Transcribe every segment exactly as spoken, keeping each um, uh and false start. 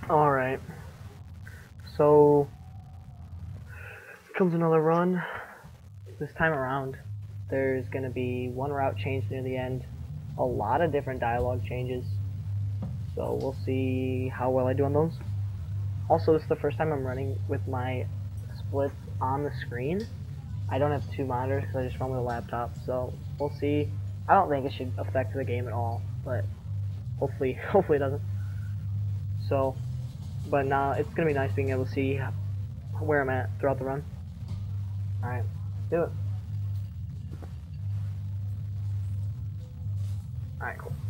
Alright, so comes another run. This time around, there's going to be one route changed near the end, a lot of different dialogue changes, so we'll see how well I do on those. Also, this is the first time I'm running with my splits on the screen. I don't have two monitors because I just run with a laptop, so we'll see. I don't think it should affect the game at all, but hopefully, hopefully it doesn't. So, but now it's gonna be nice being able to see where I'm at throughout the run. All right, do it. All right, cool.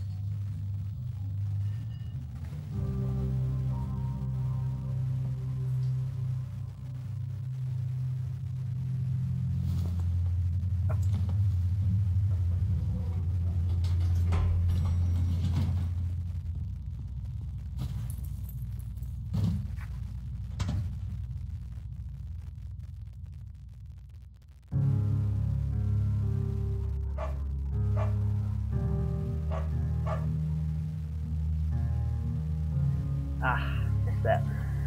Ah, missed that.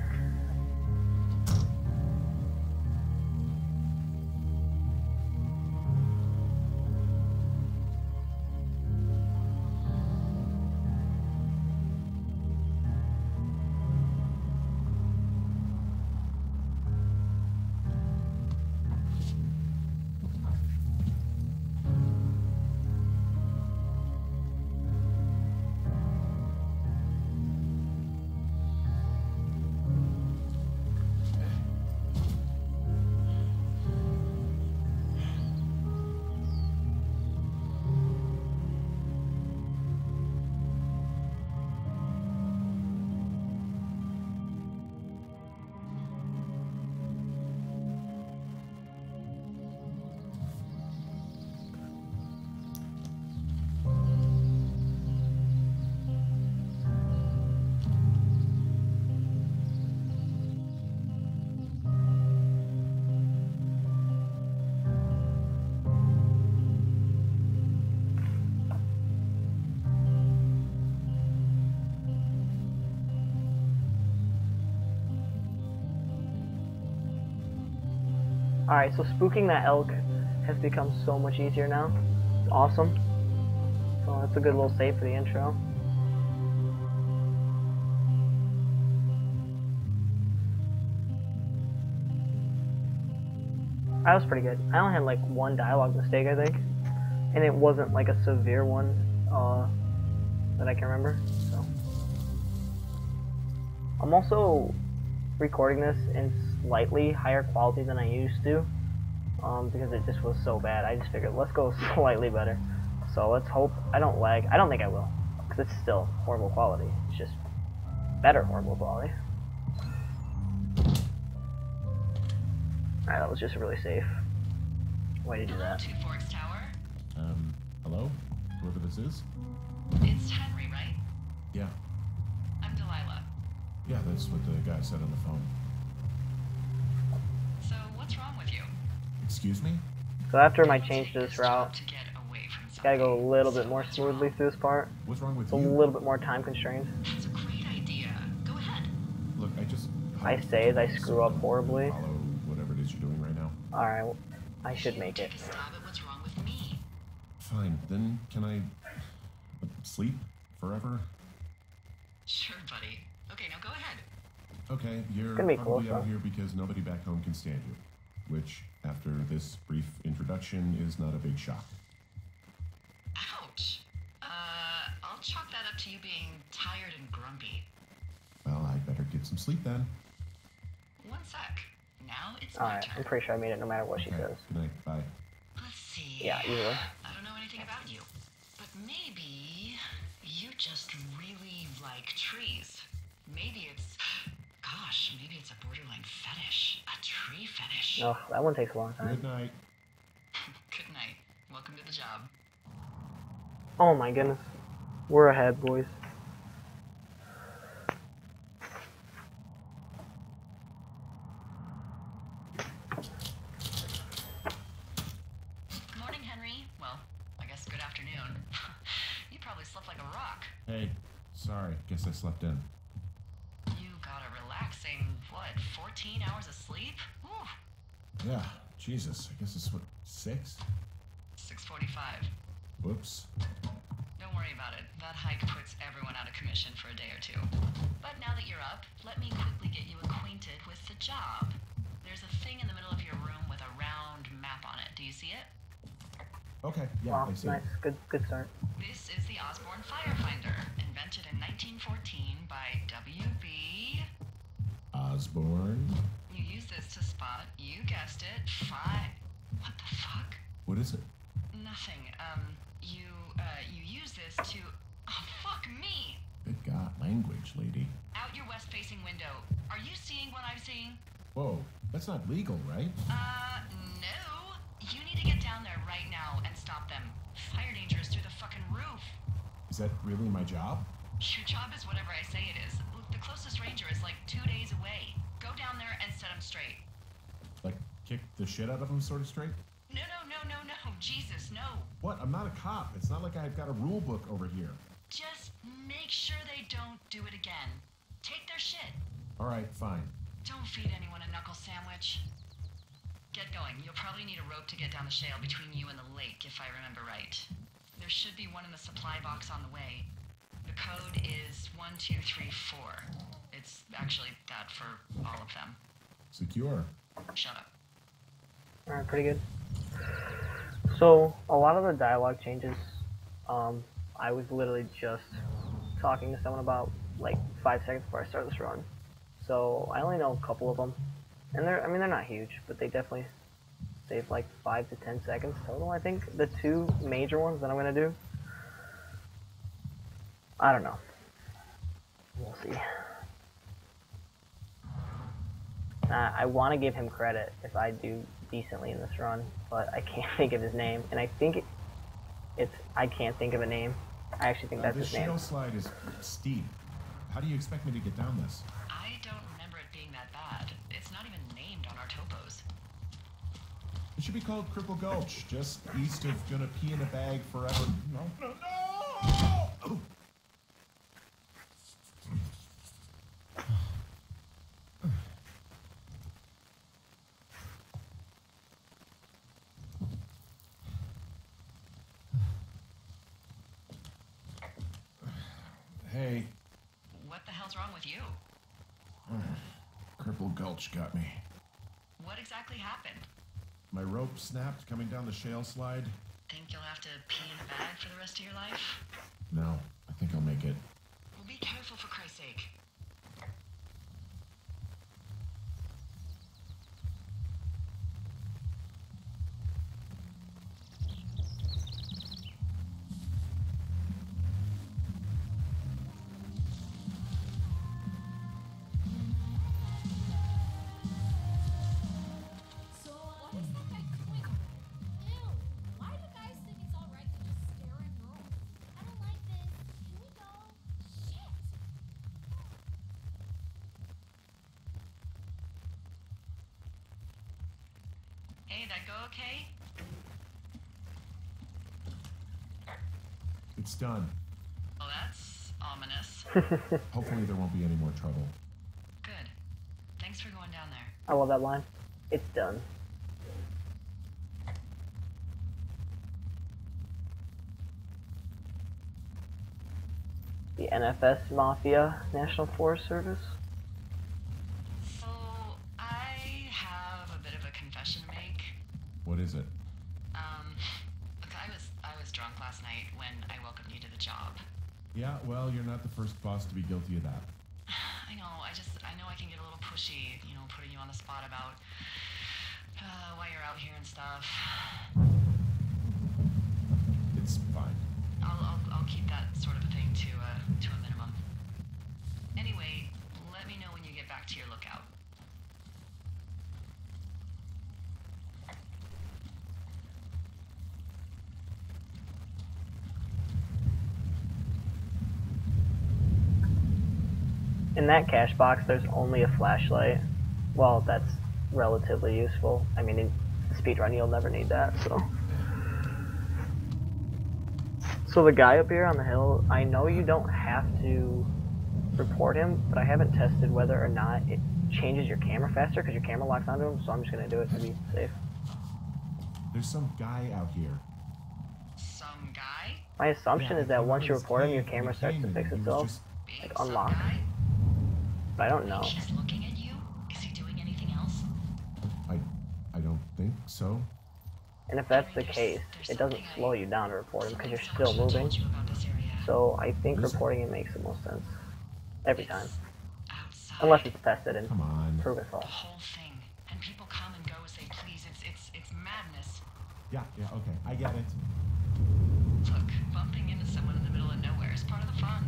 Alright, so spooking that elk has become so much easier now. It's awesome. So that's a good little save for the intro. That was pretty good. I only had like one dialogue mistake, I think. And it wasn't like a severe one uh, that I can remember. So I'm also recording this in slightly higher quality than I used to, um, because it just was so bad. I just figured let's go slightly better. So let's hope I don't lag. I don't think I will, because it's still horrible quality. It's just better horrible quality. Alright, that was just really safe way to do Hello, that. Two Forks Tower. Um, hello? Whoever this is? It's Henry, right? Yeah. I'm Delilah. Yeah, that's what the guy said on the phone. So, what's wrong with you? Excuse me? So after my It will change take to this this route, job to get away from gotta go a something. little bit So more what's smoothly wrong? through this part. What's wrong with It's a you? little bit more time constrained. That's a great idea. Go ahead. Look, I just... I say as I screw up horribly. Follow whatever it is you're doing right now. Alright, well, I should You make it. Take a stab at what's wrong with me. Fine, then can I... uh, sleep? Forever? Sure, buddy. Okay, now go ahead. Okay, you're gonna be probably close, out though. here because nobody back home can stand you. Which, after this brief introduction, is not a big shock. Ouch. Uh, I'll chalk that up to you being tired and grumpy. Well, I'd better get some sleep then. One sec. Now it's my Alright, turn. I'm pretty sure I made it no matter what she Okay, says. good night, bye. Let's see. Yeah, easily. I don't know anything about you, but maybe you just really like trees. Maybe it's, gosh, maybe it's a borderline fetish, a tree fetish. Oh, that one takes a long time. Good night. Good night. Welcome to the job. Oh my goodness. We're ahead, boys. Good morning, Henry. Well, I guess good afternoon. You probably slept like a rock. Hey, sorry, guess I slept in. relaxing, what, fourteen hours of sleep? Whew. Yeah, Jesus. I guess it's what, six? six forty-five. Whoops. Don't worry about it. That hike puts everyone out of commission for a day or two. But now that you're up, let me quickly get you acquainted with the job. There's a thing in the middle of your room with a round map on it. Do you see it? Okay, yeah, Wow, I see. nice. Good, good start. This is the Osborne Firefinder, invented in nineteen fourteen by W B Osborne. You use this to spot, you guessed it, fi... What the fuck? What is it? Nothing. Um, you, uh, you use this to... Oh, fuck me! Good God, language, lady. Out your west-facing window. Are you seeing what I'm seeing? Whoa, that's not legal, right? Uh, no. You need to get down there right now and stop them. Fire danger is through the fucking roof. Is that really my job? Your job is whatever I say it is. Look, the closest ranger is like two days away. Go down there and set him straight. Like, kick the shit out of him sort of straight? No, no, no, no, no. Jesus, no. What? I'm not a cop. It's not like I've got a rule book over here. Just make sure they don't do it again. Take their shit. All right, fine. Don't feed anyone a knuckle sandwich. Get going. You'll probably need a rope to get down the shale between you and the lake, if I remember right. There should be one in the supply box on the way. The code is one two three four. It's actually that for all of them. Secure. Shut up. Alright, pretty good. So, a lot of the dialogue changes, um, I was literally just talking to someone about, like, five seconds before I started this run. So, I only know a couple of them. And they're, I mean, they're not huge, but they definitely save, like, five to ten seconds total, I think. The two major ones that I'm going to do, I don't know. We'll see. Uh, I want to give him credit if I do decently in this run, but I can't think of his name, and I think it, it's I can't think of a name. I actually think Uh, that's this his name. shale slide is steep. How do you expect me to get down this? I don't remember it being that bad. It's not even named on our topos. It should be called Cripple Gulch, just east of gonna pee in a bag forever. No, no, no! Oh. Hey, What the hell's wrong with you? Cripple Gulch got me. What exactly happened? My rope snapped coming down the shale slide. Think you'll have to pee in a bag for the rest of your life? No, I think I'll make it. Well, be careful for Christ's sake. So what is that guy doing? Ew! Why do guys think it's alright to just stare at girls? I don't like this. Can we go? Shit! Hey, that go okay? It's done. Well, that's ominous. Hopefully there won't be any more trouble. Good. Thanks for going down there. I love that line. It's done. The N F S Mafia National Forest Service. So, I have a bit of a confession to make. What is it? Um, look, I was I was drunk last night when I welcomed you to the job. Yeah, well, you're not the first boss to be guilty of that. I know, I just, I know I can get a little pushy, you know, putting you on the spot about uh, why you're out here and stuff. It's fine. I'll, I'll, I'll keep that sort of a thing to, uh, to a minimum. Anyway, let me know when you get back to your lookout. In that cache box, there's only a flashlight. Well, that's relatively useful. I mean, in speedrun, you'll never need that, so. So the guy up here on the hill, I know you don't have to report him, but I haven't tested whether or not it changes your camera faster because your camera locks onto him, so I'm just going to do it to be safe. There's some guy out here. Some guy? My assumption Yeah, is I that came once out you of his report him, your cave camera when he starts to came fix and he was itself, just- Being like some unlock. guy? But I don't know. Think he's looking at you? Is he doing anything else? I, I don't think so. And if that's the There's- case, there's it doesn't something I- slow you down to report him because you're something still someone moving. told you about this area. So I think What is it? reporting it makes the most sense. Every time. Outside. Unless it's tested and Come on. proven The false. whole thing. And people come and go as they please. It's it's it's madness. Yeah, yeah, okay, I get it. Look, bumping into someone in the middle of nowhere is part of the fun.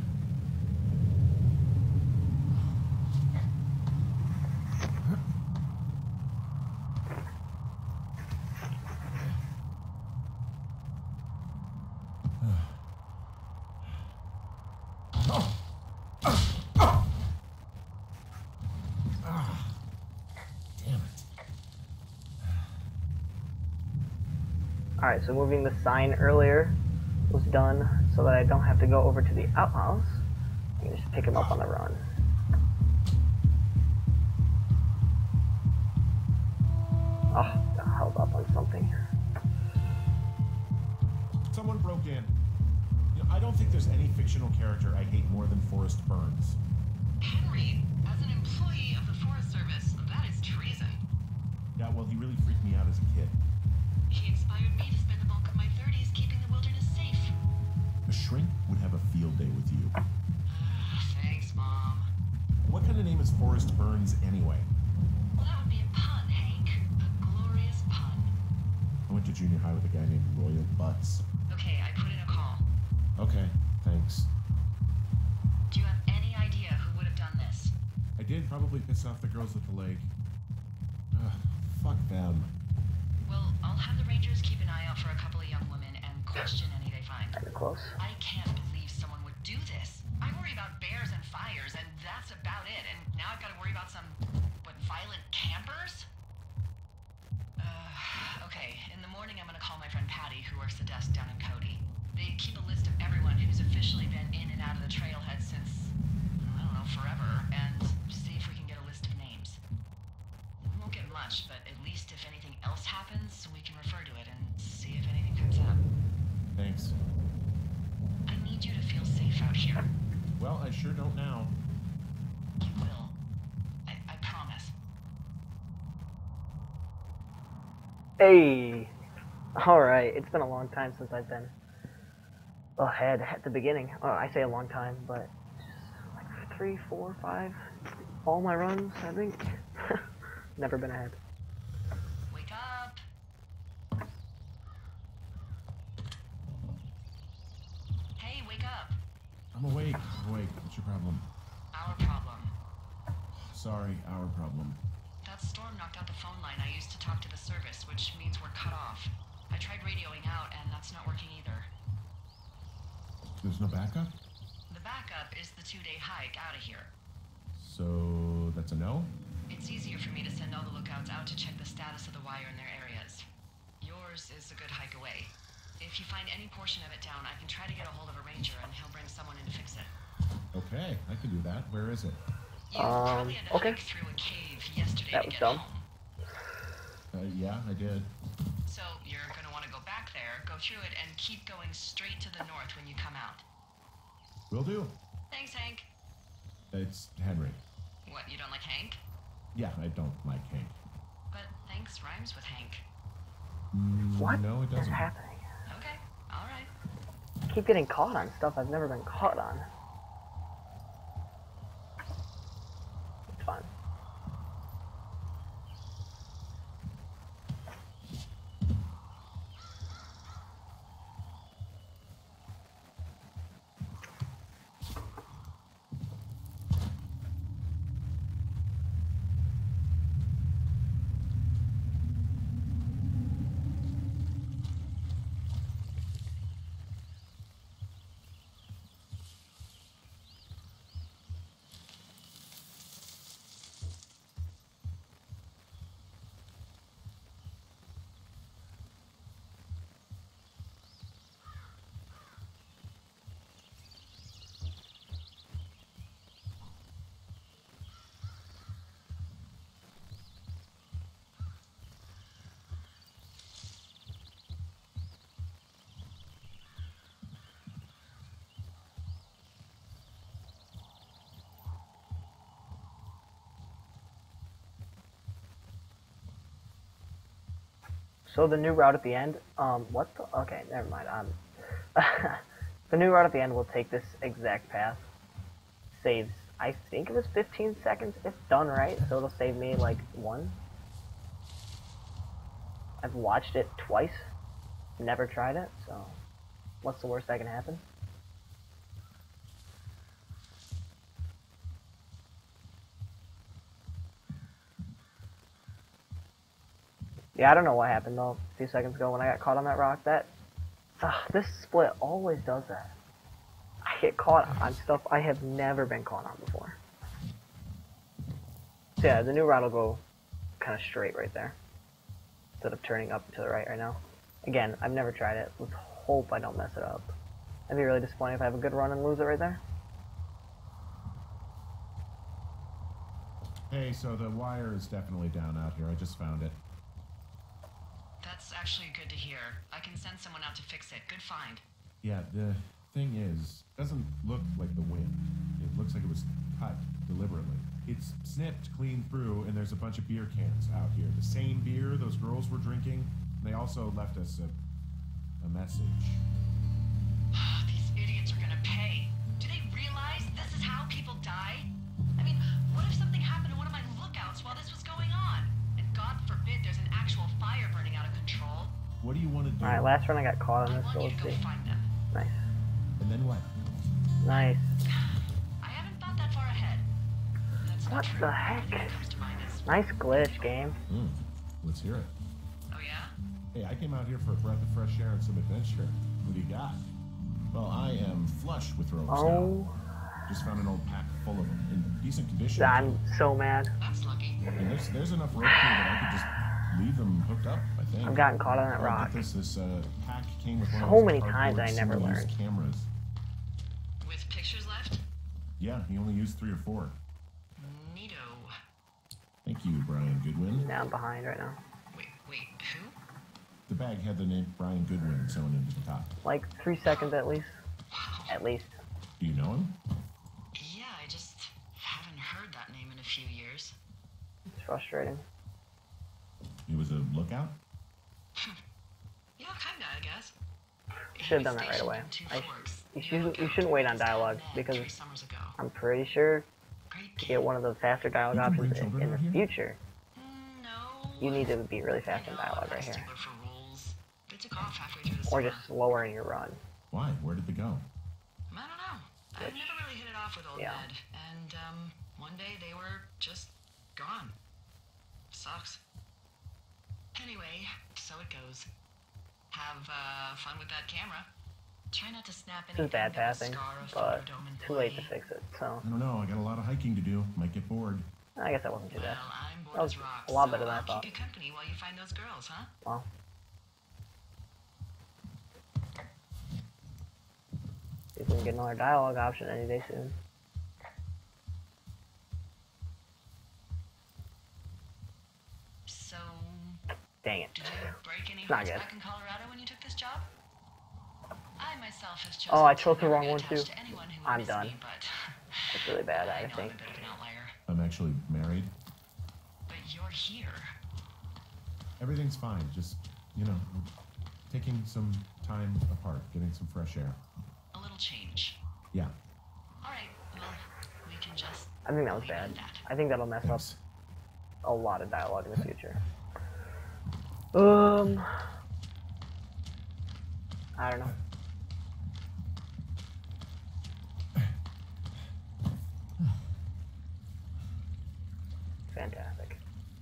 Damn it. Alright, so moving the sign earlier was done so that I don't have to go over to the outhouse. I can just pick him up on the run. Oh, got held up on something. Someone broke in. You know, I don't think there's any fictional character I hate more than Forrest Burns. Henry, as an employee of the Forest Service, that is treason. Yeah, well, he really freaked me out as a kid. He inspired me to spend the bulk of my thirties keeping the wilderness safe. A shrink would have a field day with you. Thanks, Mom. What kind of name is Forrest Burns anyway? Well, that would be a pun, Hank. A glorious pun. I went to junior high with a guy named Royal Butts. Okay, I put in a call. Okay, thanks. Do you have any idea who would have done this? I did probably piss off the girls at the lake. Ugh, fuck them. Well, I'll have the Rangers keep an eye out for a couple of young women and question any they find. Kinda close. I can't believe someone would do this. I worry about bears and fires, and that's about it. And now I've got to worry about some, what, violent campers? Uh, okay, in the morning I'm going to call my friend Patty, who works the desk down in Cody. They keep a list of everyone who's officially been in and out of the trailhead since, I don't know, forever, and see if we can get a list of names. We won't get much, but at least if anything else happens, we can refer to it and see if anything comes up. Thanks. I need you to feel safe out here. Well, I sure don't now. You will. I, I promise. Hey! Alright, it's been a long time since I've been ahead at the beginning. Oh, I say a long time, but just like three, four, five, all my runs, I think. Never been ahead. Wake up. Hey, wake up. I'm awake. I'm awake. What's your problem? Our problem. Sorry, our problem. That storm knocked out the phone line I used to talk to the service, which means we're cut off. I tried radioing out, and that's not working either. There's no backup? The backup is the two-day hike out of here. So that's a no? It's easier for me to send all the lookouts out to check the status of the wire in their areas. Yours is a good hike away. If you find any portion of it down, I can try to get a hold of a ranger, and he'll bring someone in to fix it. Okay, I can do that. Where is it? You Um, probably had to okay. hike through a cave yesterday That to was get dumb. home. Uh, yeah, I did. So you're gonna want to go back there, go through it, and keep going straight to the north when you come out. Will do. Thanks, Hank. It's Henry. What, you don't like Hank? Yeah, I don't like Hank. But thanks rhymes with Hank. Mm, What No, it is doesn't. Okay, happening? alright. I keep getting caught on stuff I've never been caught on. It's fine. So the new route at the end, um, what the, okay, never mind, um, the new route at the end will take this exact path. Saves, I think it was fifteen seconds, if done right, so it'll save me, like, one. I've watched it twice, never tried it, so what's the worst that can happen? Yeah, I don't know what happened though, a few seconds ago when I got caught on that rock. That, ugh, this split always does that. I get caught on stuff I have never been caught on before. So yeah, the new route will go kind of straight right there, instead of turning up to the right right now. Again, I've never tried it. Let's hope I don't mess it up. I'd be really disappointed if I have a good run and lose it right there. Hey, so the wire is definitely down out here. I just found it. That's actually good to hear. I can send someone out to fix it. Good find. Yeah, the thing is, doesn't look like the wind. It looks like it was cut deliberately. It's snipped clean through, and there's a bunch of beer cans out here. The same beer those girls were drinking. They also left us a, a message. These idiots are gonna pay. Do they realize this is how people die? I mean, what if something happened to one of my lookouts while this was going on? And God forbid there's an actual fire burning out of control. What do you want to do? Alright, last run I got caught on I this, want so you let's to go see. find them. Nice. And then what? Nice. I haven't thought that far ahead. That's not What true. the heck? Everything that comes to mind is, Nice glitch, game. Hmm. Let's hear it. oh yeah? Hey, I came out here for a breath of fresh air and some adventure. What do you got? Well, I am flush with ropes now. Oh, Just found an old pack full of them in decent condition. I'm so mad. That's lucky. And there's, there's enough rope here that I could just leave them hooked up, I think. I've gotten caught on that Oh, rock. Get this, this uh, pack came with one So of those many cardboard times I never single-use learned. cameras. With pictures left? Yeah, he only used three or four. Neato. Thank you, Brian Goodwin. Now I'm behind right now. Wait, wait, who? The bag had the name Brian Goodwin sewn into the top. Like three seconds at least. Wow. At least. Do you know him? Yeah, I just haven't heard that name in a few years. It's frustrating. He was a lookout? Yeah, kinda, I guess. Should have done that right away. I, you, should, you shouldn't wait on dialogue because Three summers ago. I'm pretty sure Great to get one of the faster dialogue You can bring options in, children in out the here? future, Mm, No. you need to be really fast in I know, dialogue I'm right a here. stickler for rules. They took off halfway through the Or summer. just slower in your run. Why? Where did they go? I don't know. I Which- never really hit it off with old yeah. Ned. And, um, one day they were just gone. Sucks. Anyway, so it goes. Have, uh, fun with that camera. Try not to snap This anything is bad that would passing, scar a but Photodome too late to employee. fix it, so I don't know. I got a lot of hiking to do. Might get bored. I guess that wasn't too Well, bad. I'm bored That was as rocks, a lot so better than I I'll thought. keep you company while you find those girls, huh? Well. See if we can get another dialogue option any day soon. So, Dang it. did you break any Not hearts good. back in Colorado when you took this job? I myself has chosen Oh, I to chose the never wrong get one, attached too. to anyone who I'm worries done. Me, but It's really bad, I I know I'm think. a bit of an outlier. I'm actually married. But you're here. Everything's fine. Just, you know, taking some time apart, getting some fresh air. A little change. Yeah. Alright, well, we can just I think that was leave it bad. at that. I think that'll mess up Thanks. a lot of dialogue in the future. Um, I don't know. Fantastic.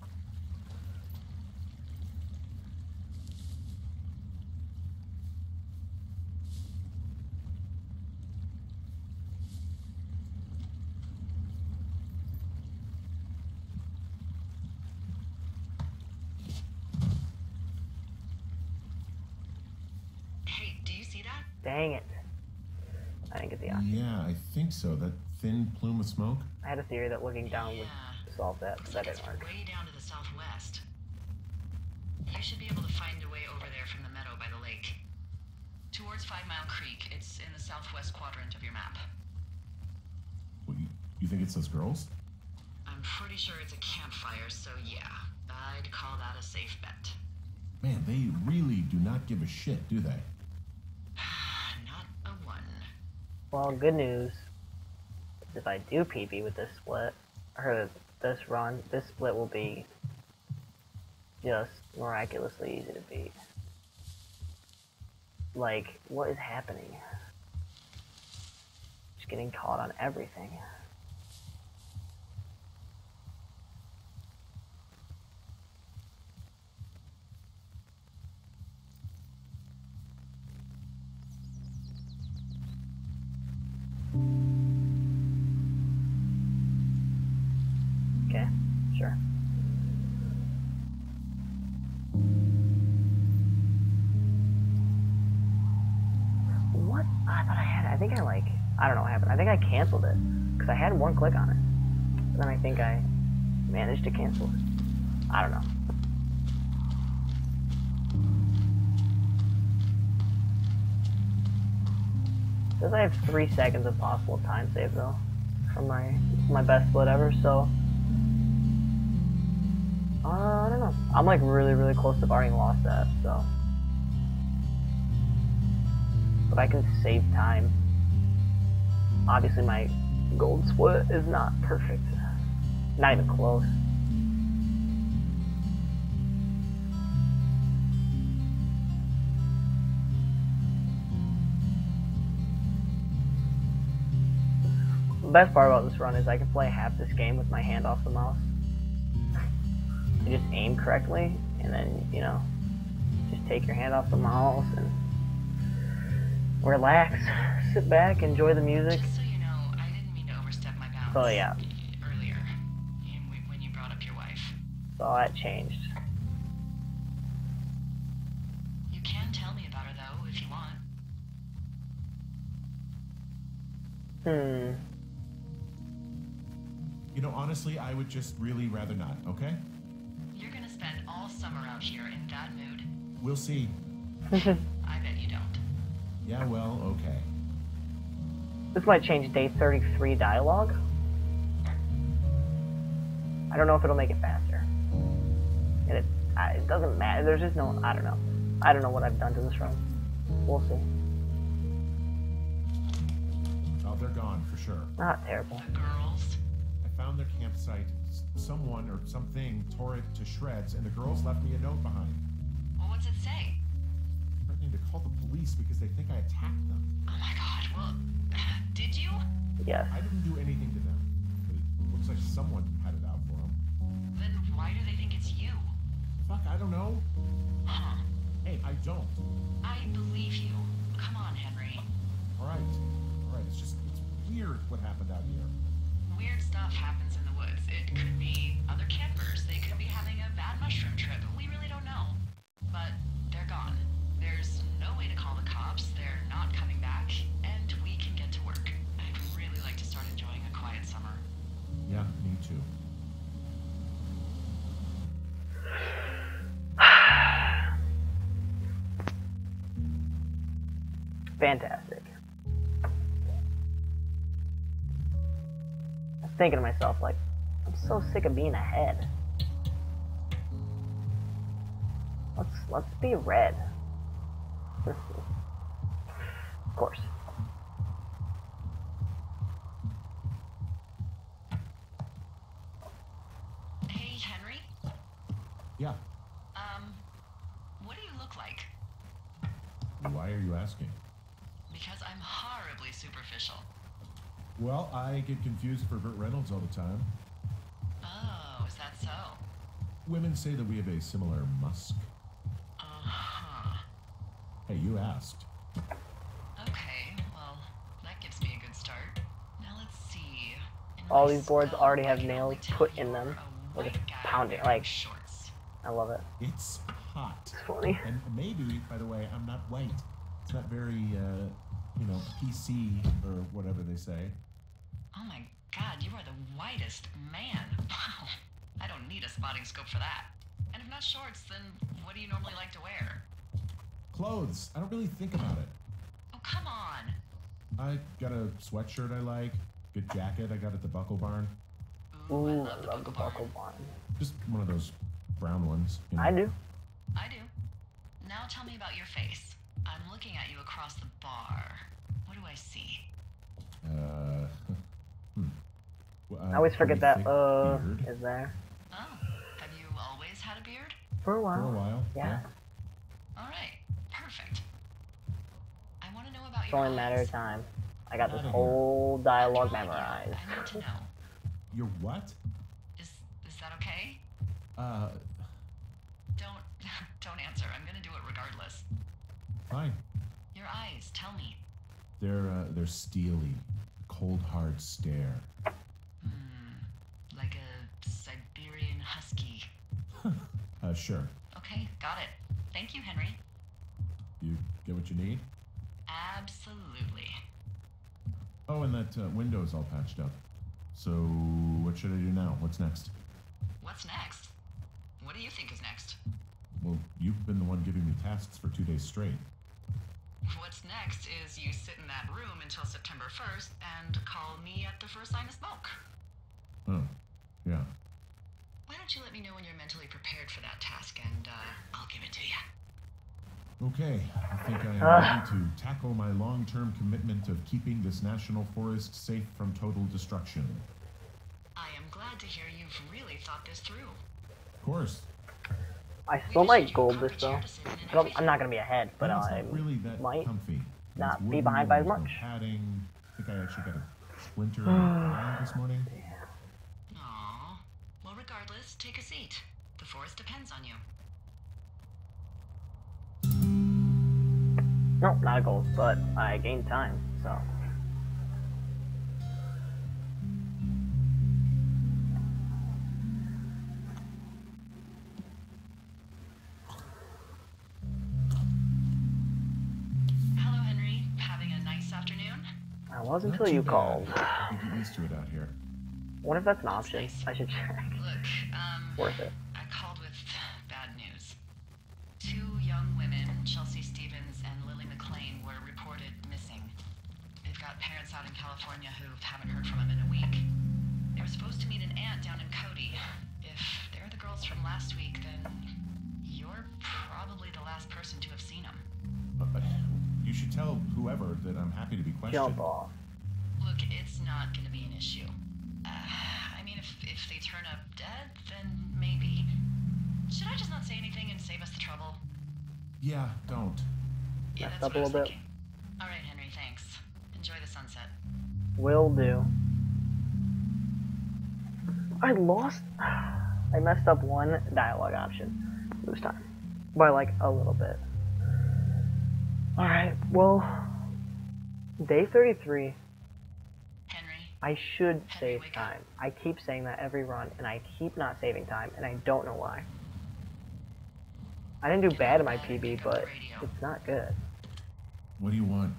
Hey, do you see that? Dang it. I didn't get the option. Yeah, I think so. That thin plume of smoke. I had a theory that looking down would Yeah. solve that, but Looks that like it's didn't work. way down to the southwest. You should be able to find a way over there from the meadow by the lake. Towards Five Mile Creek. It's in the southwest quadrant of your map. What, you, you think it's those girls? I'm pretty sure it's a campfire, so yeah, I'd call that a safe bet. Man, they really do not give a shit, do they? Not a one. Well, good news. If I do P B with this split, or this run, this split will be just miraculously easy to beat. Like, what is happening? Just getting caught on everything. Okay, sure. What? I thought I had it. I think I like, I don't know what happened. I think I canceled it. Because I had one click on it. And then I think I managed to cancel it. I don't know. Says I have three seconds of possible time save though. From my my best split ever, so uh, I don't know. I'm like really, really close to already lost that, so. But I can save time. Obviously my gold split is not perfect. Not even close. The best part about this run is I can play half this game with my hand off the mouse. You just aim correctly, and then, you know, just take your hand off the mouse and relax, sit back, enjoy the music. Just so you know, I didn't mean to overstep my bounds. So yeah, Earlier, when when you brought up your wife. so that changed. You can tell me about her though, if you want. Hmm. You know, honestly, I would just really rather not, okay? You're gonna spend all summer out here in that mood. We'll see. I bet you don't. Yeah, well, okay. This might change day thirty-three dialogue. I don't know if it'll make it faster. And it, I, it doesn't matter. There's just no, I don't know. I don't know what I've done to this run. We'll see. Oh, they're gone for sure. Not terrible. The girls. I found their campsite. S- Someone or something tore it to shreds, and the girls left me a note behind, Well, what's it say? threatening to call the police because they think I attacked them. Oh my god, well, did you? Yes. I didn't do anything to them, but it looks like someone had it out for them. Then why do they think it's you? Fuck, I don't know. Huh. Hey, I don't. I believe you. Come on, Henry. All right, all right. It's just it's weird what happened out here. Weird stuff happens in the woods. It could be other campers. They could be having a bad mushroom trip. We really don't know. But they're gone. There's no way to call the cops. They're not coming back. And we can get to work. I'd really like to start enjoying a quiet summer. Yeah, me too. Fantastic. I was thinking to myself, like, I'm so sick of being ahead. Let's let's be red. Of course. Hey, Henry. Yeah. Um, what do you look like? Why are you asking? Because I'm horribly superficial. Well, I get confused for Burt Reynolds all the time. Oh, is that so? Women say that we have a similar musk. Uh-huh. Hey, you asked. Okay, well, that gives me a good start. Now let's see. In All my these boards spell, already I have can nails only tell put in you're them. a We're just white guy pounding, wearing like- shorts. I love it. It's hot. It's funny. And maybe, by the way, I'm not white. It's not very, uh, you know, P C or whatever they say. Oh my god, you are the whitest man. Wow. I don't need a spotting scope for that. And if not shorts, then what do you normally like to wear? Clothes. I don't really think about it. Oh, come on. I got a sweatshirt I like. Good jacket I got at the Buckle Barn. Ooh, I Ooh, love the Uh, love the buckle barn. buckle barn. Just one of those brown ones. You know. I do. I do. Now tell me about your face. I'm looking at you across the bar. What do I see? Uh, hmm. Well, uh, I always forget pretty that thick uh beard. is there. Oh, have you always had a beard? For a while. For a while. Yeah. All right, perfect. I want to know about It's your only a matter of eyes. time. I got this Outta here. whole After dialogue all I know, memorized. I need to know. Your what? Is is that okay? Uh, Don't don't answer. I'm gonna do it regardless. fine. Your eyes. Tell me. They're uh, they're steely, cold hard stare. Hmm. Like a Siberian husky. Uh, sure. Okay, got it. Thank you, Henry. You get what you need. Absolutely. Oh, and that uh, window's all patched up. So, what should I do now? What's next? What's next? What do you think is next? Well, you've been the one giving me tasks for two days straight. What's next is you sit in that room until September first and call me at the first sign of smoke. Oh, yeah. Why don't you let me know when you're mentally prepared for that task and uh, I'll give it to you. Okay, I think I am Ah. ready to tackle my long-term commitment of keeping this national forest safe from total destruction. I am glad to hear you've really thought this through. Of course. I still might gold this though. I don't- I'm not gonna be ahead, but But it's I not really that might comfy. not It's be wooden, behind by as there's no much. padding. I think I actually got a splinter in my eye this morning. Aww. Well, regardless, take a seat. The forest depends on you. No, not a gold, but I gained time, so. Hello, Henry. Having a nice afternoon? I was Not until too you bad. called. You get used to it out here. What if that's an option? I should check. Look, um, Worth it. I called with bad news. Two young women, Chelsea Stevens and Lily McLean, were reported missing. They've got parents out in California who haven't heard from them in a week. They were supposed to meet an aunt down in Cody. If they're the girls from last week, then you're probably the last person to have seen them. But you should tell whoever that I'm happy to be questioned. Jump off. Look, it's not going to be an issue. Uh, I mean, if, if they turn up dead, then maybe. Should I just not say anything and save us the trouble? Yeah, don't. Yeah, Messed that's up what I a was little bit. thinking. All right, Henry, thanks. Enjoy the sunset. Will do. I lost. I messed up one dialogue option. Lose time. By like a little bit. Alright, well. Day thirty-three. Henry, I should Henry, save wake up. time. I keep saying that every run, and I keep not saving time, and I don't know why. I didn't do Get bad out in my of bed P and B, pick up the but radio. it's not good. What do you want?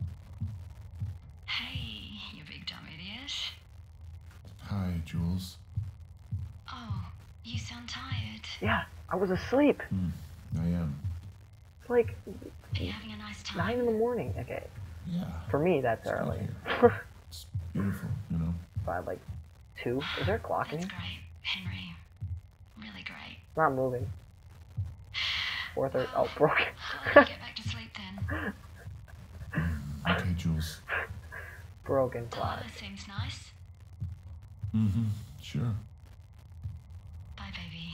hey, you big dumb idiot. Hi, Jules. Oh, you sound tired. Yeah, I was asleep. Hmm, I am. It's like Are you having a nice time? nine in the morning. Okay, Yeah. for me that's It's good early. here. It's beautiful, you know. By like two. Is there a clock in That's here? great, Henry. Really great. It's not moving. Four thirty. Well, Oh, broken. I'll get back to sleep then. Okay, Jules. Broken The clock. weather seems nice. Mm-hmm. Sure. Bye, baby.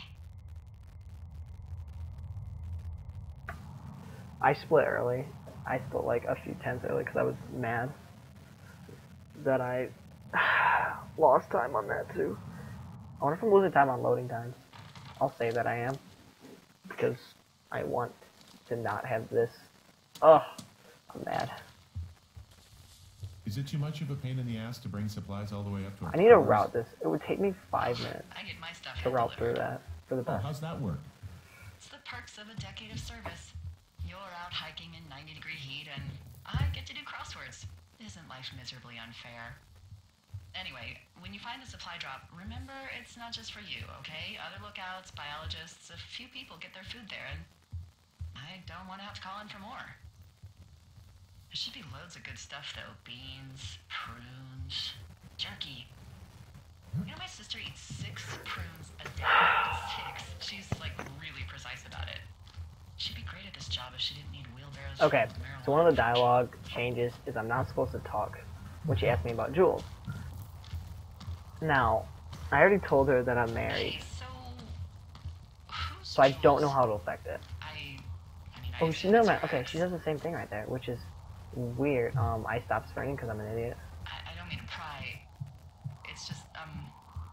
I split early. I split like a few tenths early because I was mad that I lost time on that too. I wonder if I'm losing time on loading times. I'll say that I am because I want to not have this. Oh, I'm mad. Is it too much of a pain in the ass to bring supplies all the way up to our I need to cars? route this. It would take me five minutes I get my stuff to route hand-delivered. through that for the Oh, best. how's that work? It's the perks of a decade of service. You're out hiking in ninety degree heat, and I get to do crosswords. Isn't life miserably unfair? Anyway, when you find the supply drop, remember it's not just for you, okay? Other lookouts, biologists, a few people get their food there, and I don't want to have to call in for more. There should be loads of good stuff, though. Beans, prunes, jerky. You know, my sister eats six prunes a day. Six. She's, like, really precise about it. She'd be great at this job if she didn't need wheelbarrows. Okay, from marijuana so one of the production. dialogue changes is I'm not supposed to talk when she asked me about Jules. Now, I already told her that I'm married, Hey, so who's so I don't know Jules? how it'll affect it. I, I mean, I Oh, she assume no, it's man. her Okay, ex. she does the same thing right there, which is weird. Um, I stopped screaming because I'm an idiot. I, I don't mean to pry. It's just um.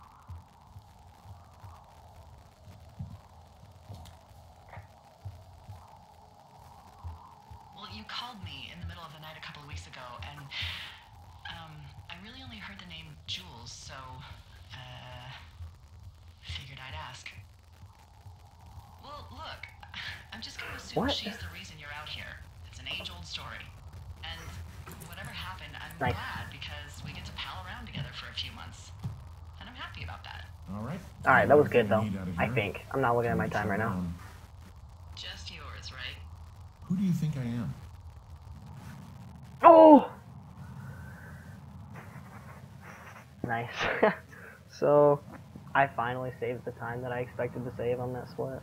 Well, you called me in the middle of the night a couple of weeks ago, and um, I really only heard the name Jules, so uh, figured I'd ask. Well, look, I'm just gonna assume What? she's the reason you're out here. It's an age-old story, and whatever happened, I'm Nice. glad because we get to pal around together for a few months, and I'm happy about that. All right. All right, that was Everything good though. we need out of I here. think I'm not looking at my Don't time shut right now. down. Just yours, right? Who do you think I am? Oh, nice. So, I finally saved the time that I expected to save on that split.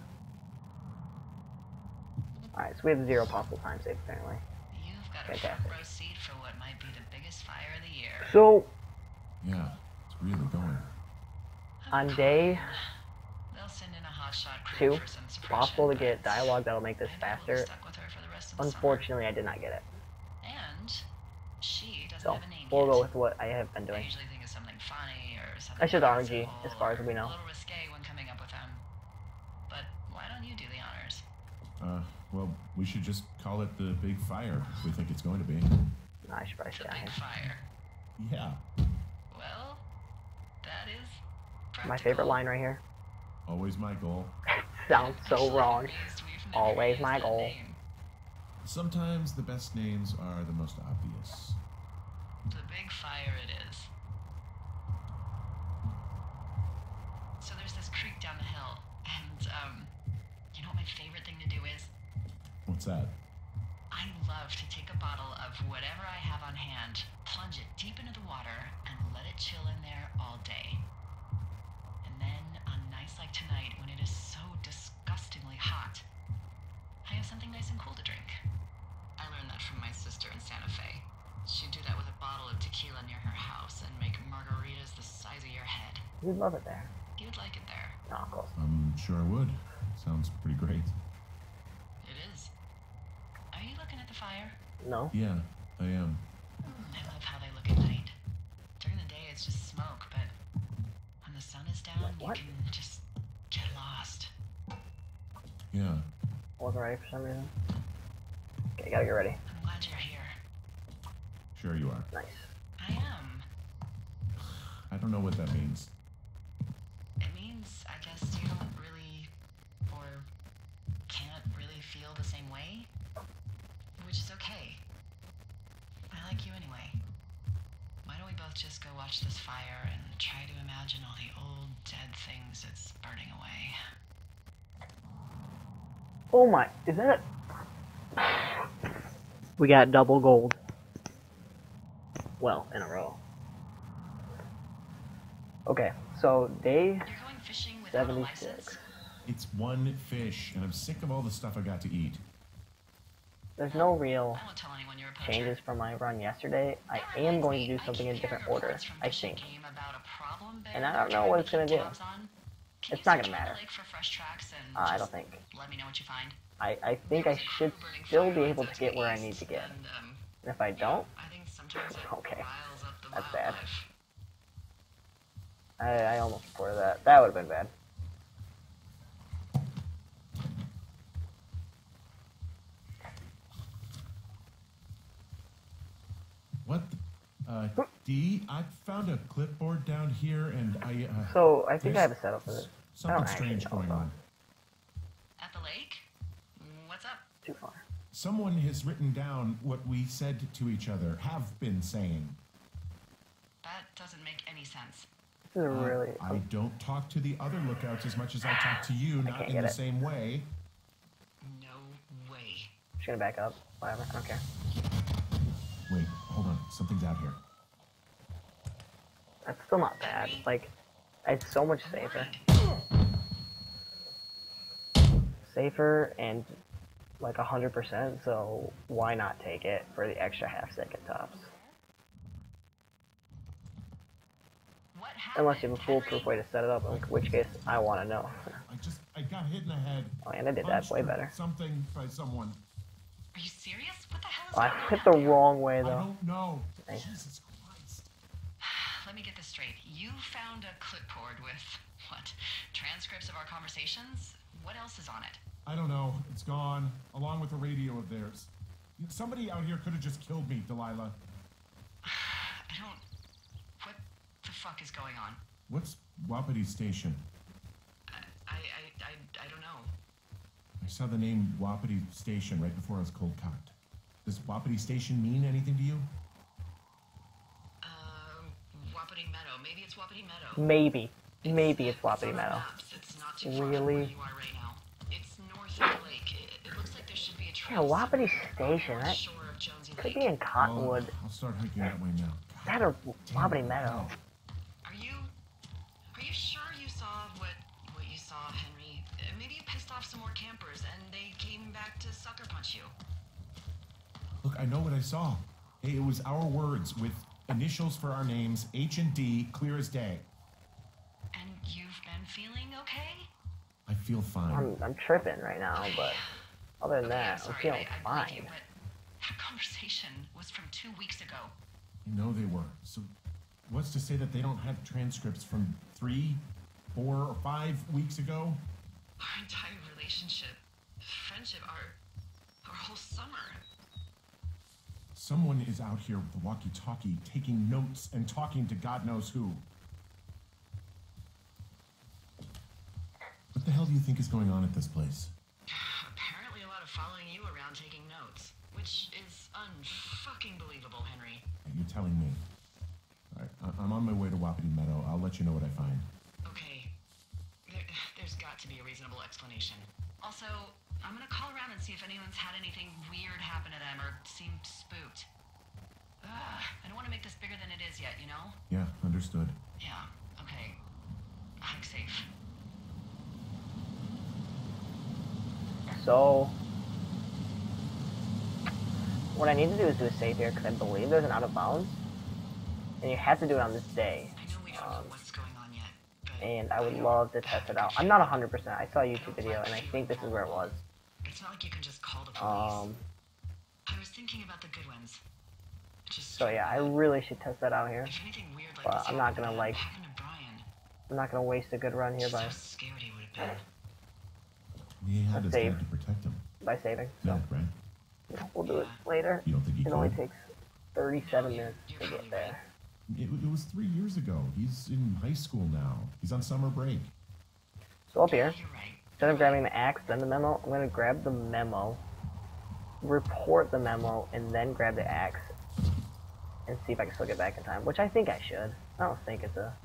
Alright, so we have zero possible time save apparently. You've got a Fantastic. front row seat for what might be the biggest fire of the year. So, Yeah, it's really going. on day They'll send in a hotshot crew two, for some it's suppression, possible to but get dialogue that'll make this I think we'll be faster. stuck with her for the rest of the Unfortunately, I did not get it. summer. And she doesn't So, have a name we'll yet. go with what I have been I doing. usually think of something funny or something. That's just R N G, fanciful as far as or we know. A little risque when coming up with them. But why don't you do the honors? Uh, well, we should just call it the Big Fire if we think it's going to be. No, I should probably The stay down big here. fire. Yeah, Well, that is My favorite practical. line right here. always my goal. Sounds so Actually, wrong. amazed we've never Always used my that goal. name. Sometimes the best names are the most obvious. The big fire it is. So there's this creek down the hill, and um, you know what my favorite thing to do is? What's that? I love to take a bottle of whatever I have on hand, plunge it deep into the water, and let it chill in there all day. And then, on nights like tonight, when it is so disgustingly hot, I have something nice and cool to drink. I learned that from my sister in Santa Fe. She'd do that with a bottle of tequila near her house and make margaritas the size of your head. You'd love it there. You'd like it there. No, close. I'm sure I would. Sounds pretty great. It is. Are you looking at the fire? No. Yeah, I am. I love how they look at night. During the day, it's just smoke, but when the sun is down, What? you can just get lost. Yeah. I wasn't ready for some reason. Okay, gotta get ready. I'm glad you're here. Sure you are. Nice. I am. I don't know what that means. It means, I guess, you don't really, or can't really feel the same way, which is okay. I like you anyway. Why don't we both just go watch this fire and try to imagine all the old dead things it's burning away? Oh my, is that? We got double gold. Well, in a row. Okay, so day You're going fishing without a license? seventy-six. It's one fish, and I'm sick of all the stuff I got to eat. There's no real I won't tell anyone you're a poacher. changes from my run yesterday. I That am reminds going me, to do I something in a keep different hearing order, reports from I fishing think. game about a problem bear And I they're don't know trying what to it's gonna keep do. tabs on. Can It's you not gonna search on the matter. lake for fresh tracks and Uh, I just don't think. let me know what you find? I, I think I should still be able to get where I need to get. And, um, And if I don't, I think sometimes it Okay. riles up the That's bad. wildlife. I, I almost reported that. That would have been bad. What? the- Uh, Dee, I found a clipboard down here, and I, uh... So, I think I have there's a setup for this. I Something don't actually strange know, going though. on. At the lake? What's up? Too far. Someone has written down what we said to each other, have been saying. That doesn't make any sense. This is Uh, really. I don't talk to the other lookouts as much as I talk to you, not can't in get the it. same way. No way. Just gonna back up. Whatever. I don't care. Wait, hold on. Something's out here. That's still not bad. Like, it's so much safer. Safer and like one hundred percent, so why not take it for the extra half second tops? What happened, Unless you have a foolproof way Henry? to set it up, in which case I want to know. I just, I got hit in the head. Oh, and I did that Punched way or better. Something by someone. Are you serious? What the hell is Oh, I going on hit out the there? wrong way I though. don't know. Nice. Jesus Christ. Let me get this straight. You found a clipboard with, what, transcripts of our conversations? What else is on it? I don't know. It's gone, along with the radio of theirs. Somebody out here could have just killed me, Delilah. I don't... What the fuck is going on? What's Wapiti Station? I, I, I, I, I don't know. I saw the name Wapiti Station right before I was cold cocked. Does Wapiti Station mean anything to you? Uh, Wapiti Meadow. Maybe it's Wapiti Meadow. Maybe. Maybe it's Wapiti on Meadow. maps. It's not too far from Really? where you are right now. It's north of the lake. It, it looks like there should be a Yeah, trail Wapiti somewhere Station. on the That shore of Jonesy could Lake. be in Cottonwood. I'll, I'll start hiking that way now. That or Wapiti Meadow. Are you are you sure you saw what what you saw, Henry? Uh, Maybe you pissed off some more campers and they came back to sucker punch you. Look, I know what I saw. Hey, it was our words with initials for our names, H and D, clear as day. And you've been feeling okay? I feel fine. I'm, I'm tripping right now, but other than Okay, I'm that, I'm sorry, feeling I, I believe you, fine. but that conversation was from two weeks ago. I know they were. So what's to say that they don't have transcripts from three, four, or five weeks ago? Our entire relationship, friendship, our our whole summer. Someone is out here with a walkie-talkie taking notes and talking to God knows who. What the hell do you think is going on at this place? Apparently a lot of following you around taking notes, which is unfucking believable, Henry. You're telling me. All right, I- I'm on my way to Wapiti Meadow. I'll let you know what I find. Okay, there, there's got to be a reasonable explanation. Also, I'm gonna call around and see if anyone's had anything weird happen to them or seemed spooked. Ugh, I don't want to make this bigger than it is yet, you know? Yeah, understood. Yeah, okay. Hike safe. So, what I need to do is do a save here because I believe there's an out of bounds, and you have to do it on this day. I know we don't Um, know what's going on yet, but And I would don't love to have test a it out. good I'm not feeling. one hundred percent. I saw a YouTube video, and I think this is where it was. It's not like you can just call the police. Um, I was thinking about the good ones. Just so yeah, I really should test that out here. if anything weird like but this I'm not happened gonna, to- like- happened to Brian, I'm not gonna waste a good run here just by how scared he would have been. He had his Save. dad to protect him. by saving. Yeah, So right? we'll do it later. You don't think he It only could? takes thirty-seven minutes You're to probably get there. It, it was three years ago. He's in high school now. He's on summer break. So up here, You're right. instead of grabbing the axe, then the memo, I'm gonna grab the memo, report the memo, and then grab the axe, and see if I can still get back in time. Which I think I should. I don't think it's a.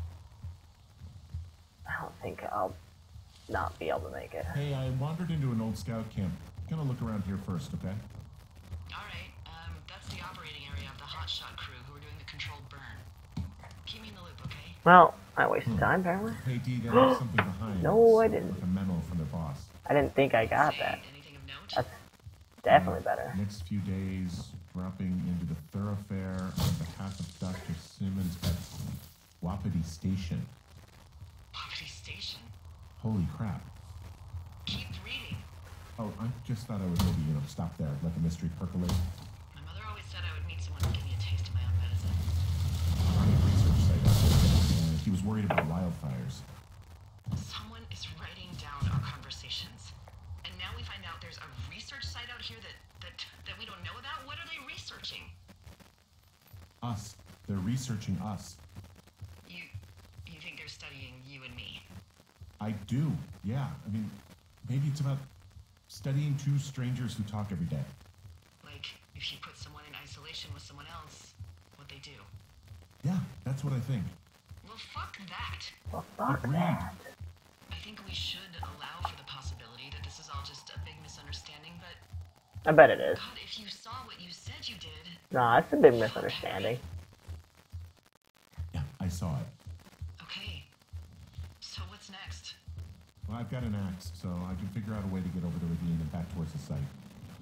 I don't think I'll not be able to make it. Hey, I wandered into an old scout camp. Gonna look around here first, okay? Alright, um, that's the operating area of the hotshot crew who are doing the controlled burn. Keep me in the loop, okay? Well, I wasted time apparently. Hey, D, there's something behind. No, us, I didn't. Like a memo from their boss. I didn't think I got Say that. anything of note? That's definitely better. Next few days, dropping into the thoroughfare on behalf of Doctor Simmons at Wapiti Station. Poverty Station. Holy crap. Keep reading. Oh, I just thought I would maybe, you know, stop there, let the mystery percolate. My mother always said I would meet someone who'd give me a taste of my own medicine. On a research site out there, and he was worried about wildfires. Someone is writing down our conversations. And now we find out there's a research site out here that, that, that we don't know about? What are they researching? Us. They're researching us. You, you think they're studying you and me? I do, yeah. I mean, maybe it's about studying two strangers who talk every day. Like, if you put someone in isolation with someone else, what they do. Yeah, that's what I think. Well, fuck that. Well, fuck Agreed. that. I think we should allow for the possibility that this is all just a big misunderstanding, but I bet it is. God, if you saw what you said you did, Nah, it's a big misunderstanding. Yeah, I saw it. okay. So what's next? Well, I've got an axe, so I can figure out a way to get over the ravine and back towards the site.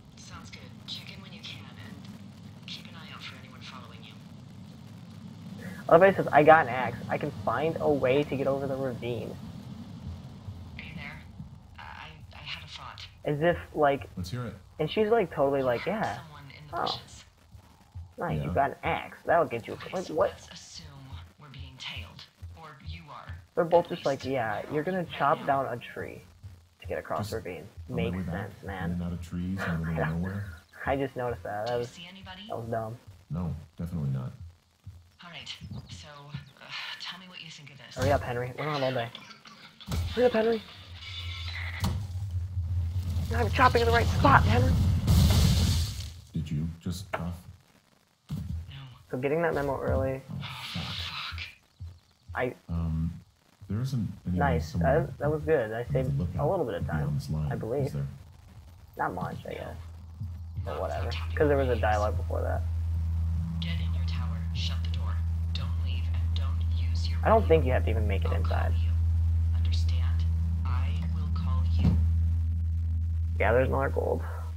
Everybody says, I got an axe. I can find a way to get over the ravine. Are you there? I I had a thought. As if, like, Let's hear it. and she's like totally like, Heard yeah, someone in the Oh. bushes. nice, you Yeah. got an axe. That'll get you. Okay, Like, so what? let's assume we're being tailed, or you are. They're both At just like, least yeah, where you're are gonna you right chop now? down a tree to get across Just the ravine. On my Makes way back, sense, in man. and out of trees in the middle of nowhere. I just noticed that. Do That you was see anybody? that was dumb. No, definitely not. All right. So, uh, tell me what you think of this. Hurry up, Henry. We're on all day. Hurry up, Henry. I'm chopping in the right spot, Henry. Did you just cough? No. So getting that memo early, Fuck. I Um, there isn't any nice. somewhere That, that was good. I to saved look a at little bit of beyond time. this line, I believe. is there? Not much, I guess, or Mom's whatever. not tapping Because there was a radios. dialogue before that. Get in your tower. Shut the door. Don't leave, and don't use your. I don't radio. think you have to even make it I'll inside. call you. Understand? I will call you. Yeah, there's another gold.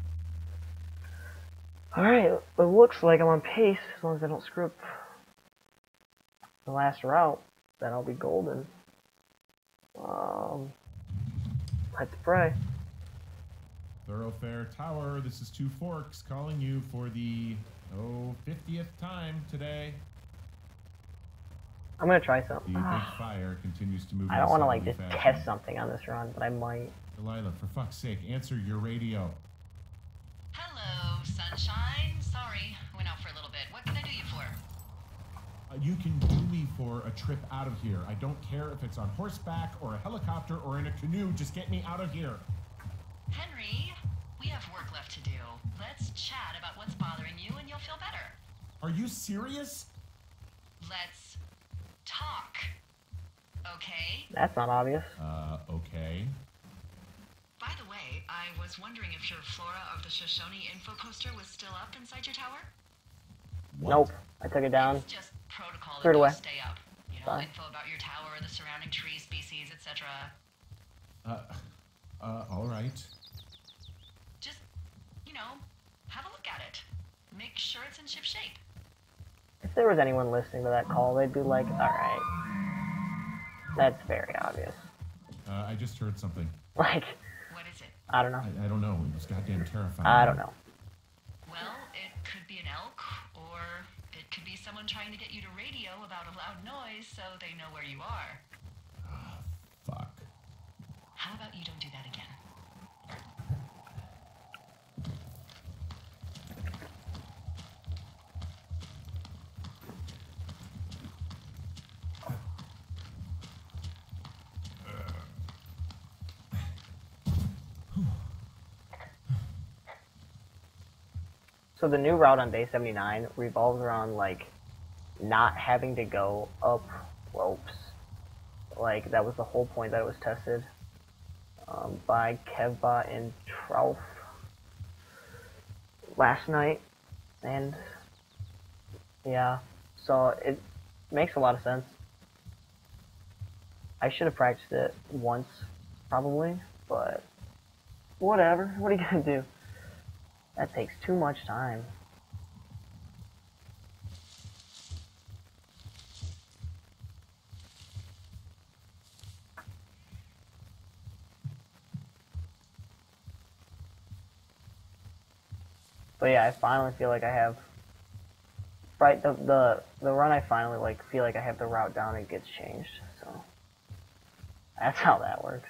Alright, it looks like I'm on pace, as long as I don't screw up the last route, then I'll be golden. Um, let's pray. Thoroughfare Tower, this is Two Forks calling you for the, oh, fiftieth time today. I'm gonna try The something. big Ah, fire continues to move I in don't want to like southerly just fashion. test something on this run, but I might. Delilah, for fuck's sake, answer your radio. Hello, sunshine. Sorry, went out for a little bit. What can I do you for? Uh, you can do me for a trip out of here. I don't care if it's on horseback or a helicopter or in a canoe. Just get me out of here. Henry, we have work left to do. Let's chat about what's bothering you, and you'll feel better. Are you serious? Let's talk. Okay? That's not obvious. Uh, okay. By the way, I was wondering if your Flora of the Shoshone info poster was still up inside your tower? What? Nope, I took it down. It's just protocol Threw it that away. those stay up. You know, Fine. info about your tower, the surrounding tree species, et cetera. Uh, uh, all right. Just, you know, have a look at it. Make sure it's in ship shape. If there was anyone listening to that call, they'd be like, alright. That's very obvious. Uh, I just heard something. Like, What is it? I don't know. I, I don't know. It was goddamn terrifying. I don't know. Well, it could be an elk, or it could be someone trying to get you to radio about a loud noise so they know where you are. Fuck. How about you don't do that again? So the new route on day seventy-nine revolves around, like, not having to go up ropes. Like, that was the whole point that it was tested um, by Kevbot and Trouf last night. And, yeah, so it makes a lot of sense. I should have practiced it once, probably, but whatever. What are you gonna do? That takes too much time. But yeah, I finally feel like I have right the the the run. I finally like feel like I have the route down. It gets changed, so that's how that works.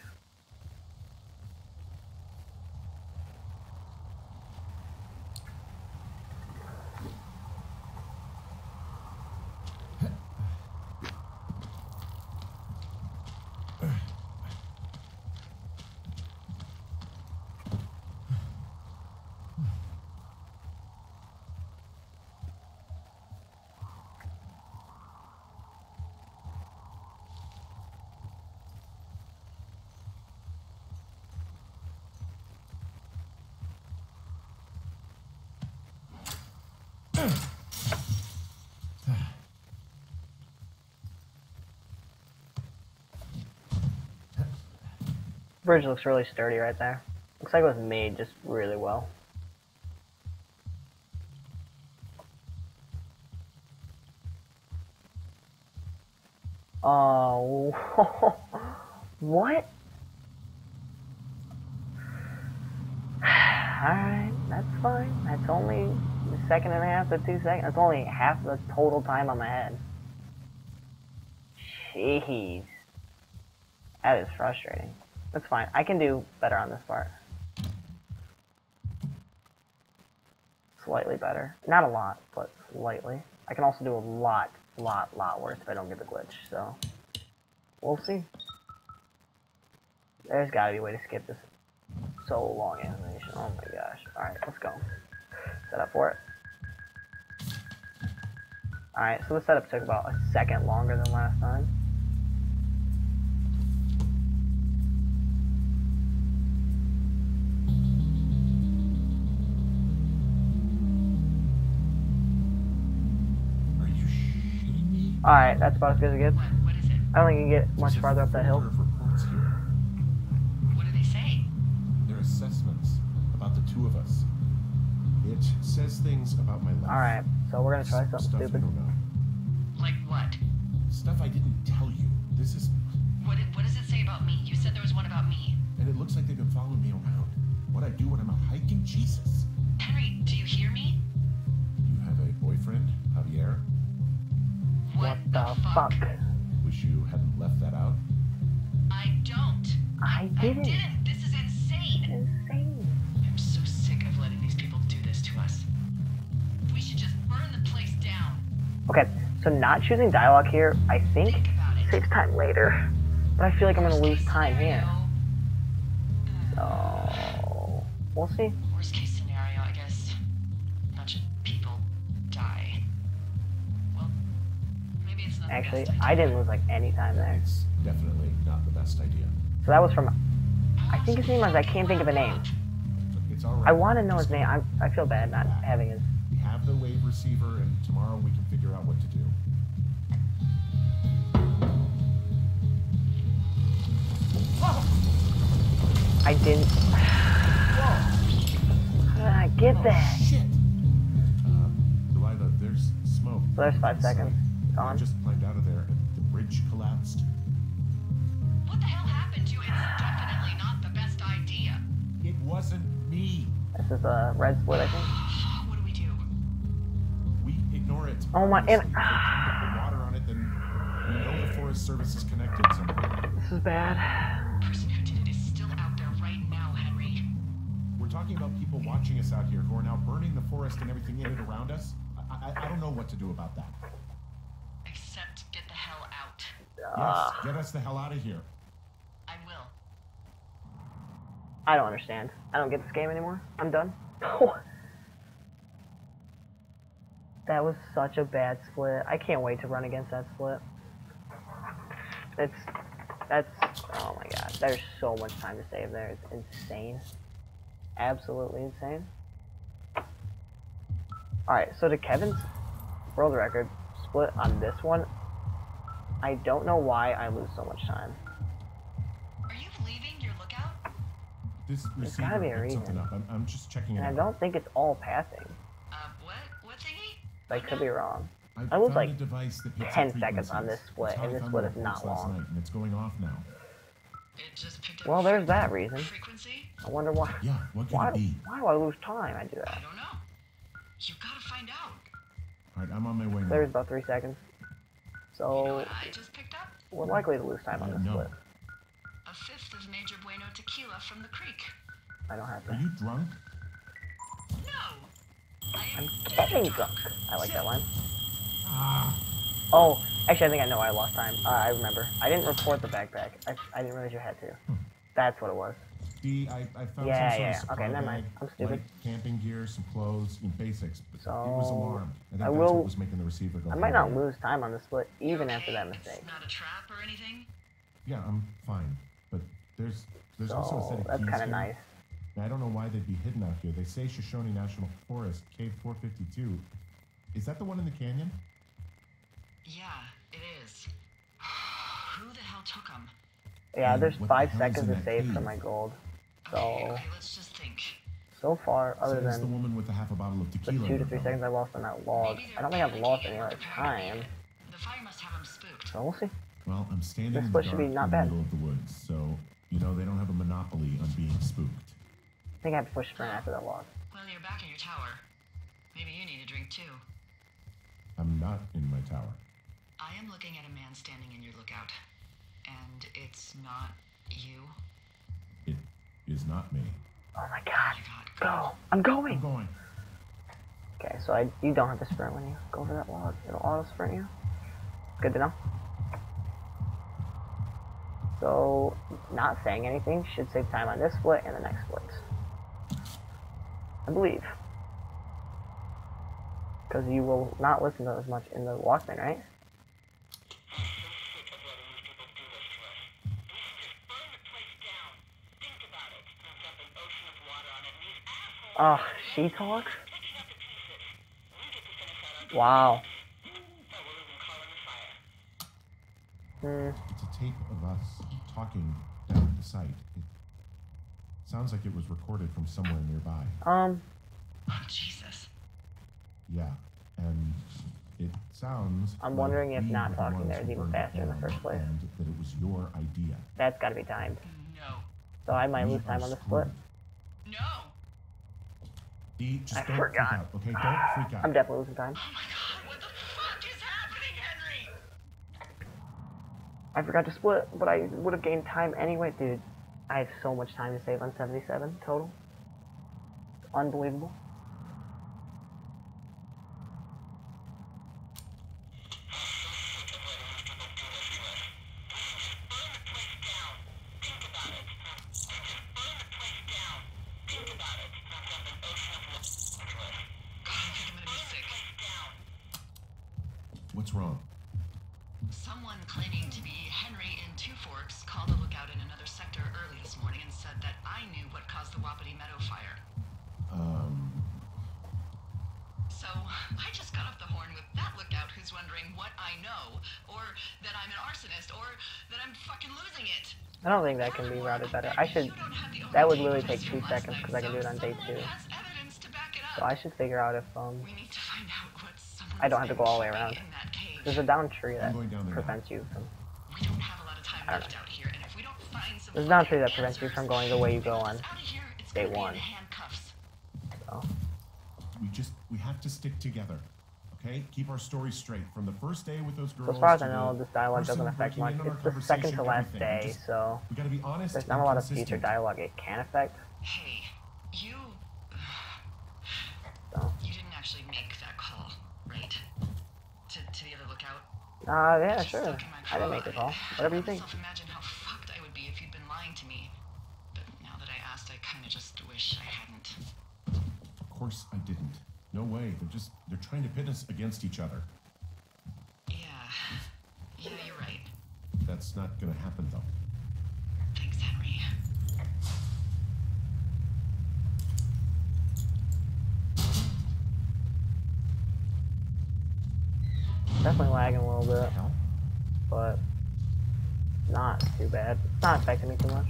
Bridge looks really sturdy right there. Looks like it was made just really well. What? Alright, that's fine. That's only a second and a half to two seconds. That's only half the total time on my head. Jeez. That is frustrating. That's fine. I can do better on this part. Slightly better. Not a lot, but slightly. I can also do a lot, lot, lot worse if I don't get the glitch, so... We'll see. There's gotta be a way to skip this so long animation. Oh my gosh. Alright, let's go. Set up for it. Alright, so the setup took about a second longer than last time. Are you shitting me? Alright, that's about as good as it gets. What? What is it? I don't think you can get much There's a farther up that hill. folder of reports here. What do they say? They're assessments about the two of us. It says things about my life. Alright, so we're gonna try something Stuff you stupid. don't know. Like what? Stuff I didn't tell you. This is... What? What does it say about me? You said there was one about me. And it looks like they've been following me around. What I do when I'm out hiking? Jesus. Henry, do you hear me? You have a boyfriend, Javier? What the fuck? Wish you hadn't left that out. I don't. I I didn't. didn't. This is insane. Insane. I'm so sick of letting these people do this to us. We should just burn the place down. Okay, so not choosing dialogue here, I think, Think about it. saves time later. But I feel like I'm gonna lose time here. Scenario. So, we'll see. Worst case scenario, I guess. A bunch of people die. Well, maybe it's not. Actually, the best I idea. didn't lose like any time there. It's definitely not the best idea. So that was from, I think his name was, I can't think of a name. It's all right. I want to know his Just- name. I, I feel bad not having his. We have the wave receiver, and tomorrow we can figure out what to do. I didn't. How did I get that? Shit! Uh, Delilah, there's smoke. So there's five inside. seconds. I Gone. just climbed out of there, and the bridge collapsed. What the hell happened to you? It's definitely not the best idea. It wasn't me. This is a red split, I think. What do we do? We ignore it. Oh my- and- Honestly, if we put the water on it, then we know the Forest Service is connected somehow. This is bad. The person who did it is still out there right now, Henry. We're talking about people watching us out here who are now burning the forest and everything in it around us. I, I, I don't know what to do about that. Except get the hell out. Uh, Yes, get us the hell out of here. I will. I don't understand. I don't get this game anymore. I'm done. That was such a bad split. I can't wait to run against that split. It's, that's, oh my god. There's so much time to save there. It's insane. Absolutely insane. Alright, so to Kevin's world record split on this one, I don't know why I lose so much time. Are you leaving your lookout? This receiver gotta be a picked something reason. up. I'm, I'm just checking it And I out. don't think it's all passing. Uh, what? What thingy? I could be wrong. I've I was found like a device that picks ten up seconds on frequencies. this split, That's how and I this found split the is not reports last long. night, and it's going off now. It just picked up. Well, there's that reason. Frequency? I wonder why. Yeah, what could Why, it be? why do I lose time? I do I that. don't know. You gotta find out. All right, I'm on my way now. There's about three seconds. You know So what I just picked up? we're likely to lose time on Uh, this no. split. A fifth of Major Bueno tequila from the creek. I don't have Are to. you drunk? No! I I'm am getting drunk. I like that line. Ah, Oh, actually, I think I know I lost time. Uh, I remember. I didn't report the backpack. I, I didn't realize you had to. That's what it was. D, I, I found Yeah, some sort yeah, of supply okay, never bag, mind. I'm stupid. light camping gear, some clothes, you know, basics. But So, it was alarmed. I think I that's will- what was making the receiver go. I might not haywire. lose time on the split, even You after okay? that mistake. It's not a trap or anything? Yeah, I'm fine. But there's there's also a set So of that's keys kind of here. nice. And I don't know why they'd be hidden out here. They say Shoshone National Forest, Cave four fifty-two. Is that the one in the canyon? Yeah, it is. Who the hell took them? Yeah, And there's what the five hell is seconds in to that save for cave? my gold. Okay, So, okay, let's just think. so far, other Says the than woman with the half a bottle of the tequila. two in to her three belly. seconds I lost on that log, Maybe I they're don't think I've lost panicking any and other preparing to time. leave. The fire must have them spooked. So we'll see. Well, I'm standing This in the split dark should be not in the bad. middle of the woods, so, you know, they don't have a monopoly on being spooked. I think I have to push sprint after that log. Well, you're back in your tower. Maybe you need a drink too. I'm not in my tower. I am looking at a man standing in your lookout. And it's not you. It is not me. Oh my Oh god. my god. Go. I'm going. I'm going. Okay, so I you don't have to sprint when you go over that log. It'll auto sprint you. Good to know. So, not saying anything should save time on this split and the next split. I believe. Because you will not listen to as much in the Walkman, right? Oh, she talks? Wow. Hmm. It's a tape of us talking down at the site. It sounds like it was recorded from somewhere nearby. Um, Oh, Jesus. Yeah, and it sounds. I'm like wondering if we not were the talking ones there is who even burned it faster in the down, first place. And that it was your idea. that's gotta be timed. No. So I might We lose time are on the split. screwed. No. Dee, just I don't forgot. freak out, okay? Don't freak out. I'm definitely losing time. Oh my god, what the fuck is happening, Henry? I forgot to split, but I would have gained time anyway. Dude, I have so much time to save on seventy-seven total. Unbelievable. What's wrong? Someone claiming to be Henry in Two Forks called the lookout in another sector early this morning and said that I knew what caused the Wapiti Meadow fire. Um, So I just got off the horn with that lookout who's wondering what I know, or that I'm an arsonist, or that I'm fucking losing it. I don't think that can be routed better. I should. That would literally take two seconds because I can do it on day two. So I should figure out if um We need to find out what someone's I don't have to go all the way been around. keeping in that cave. There's a down tree that I'm going down there now. prevents you from. We don't have a lot of time I don't left know. out here, and if we don't find some There's a down fucking tree that prevents you answers, from going the way you go on out of here, it's day gonna be in one. handcuffs. So we just, we have to stick together, okay? Keep our story straight. From the first day with those girls So as far as to I know, the this dialogue person doesn't affect breaking much. in on It's our the second to conversation, last everything. day, We just- so we gotta be honest there's not and a lot of future consistent. dialogue it can affect. Hey, you. So, You didn't actually make that call, right? To, to the other lookout? uh, yeah, Just sure. stuck in my I didn't craw. make the call. Whatever you think. I imagine how fucked I would be if you'd been lying to me. But now that I asked, I kind of just wish I hadn't. Of course I didn't. No way. They're just, they're trying to pit us against each other. Yeah. Yeah, you're right. That's not gonna happen though. Thanks, Henry. Definitely lagging a little bit, Hell? but not too bad. It's not affecting me too much.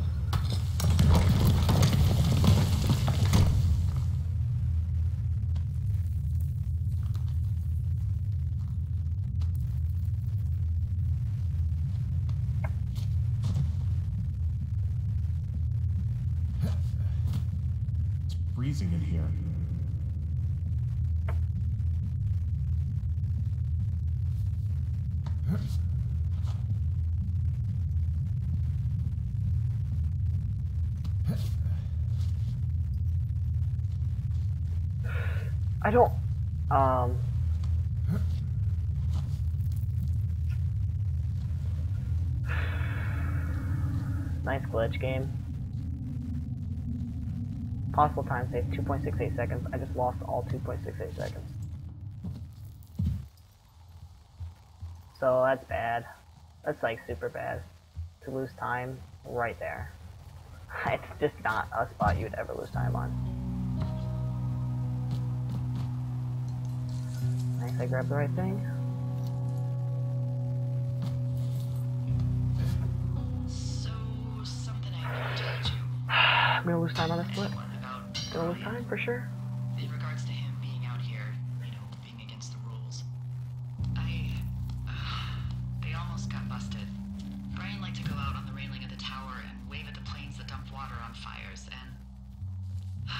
It's freezing in here. I don't. Um. Nice glitch game. Possible time save two point six eight seconds. I just lost all two point six eight seconds. So that's bad. That's like super bad. To lose time right there. It's just not a spot you would ever lose time on. Nice, I grabbed the right thing. So, something I never told you. I'm gonna lose time on this split. About Gonna lose time for sure. in regards to him being out here, you know, being against the rules. I, uh, they almost got busted.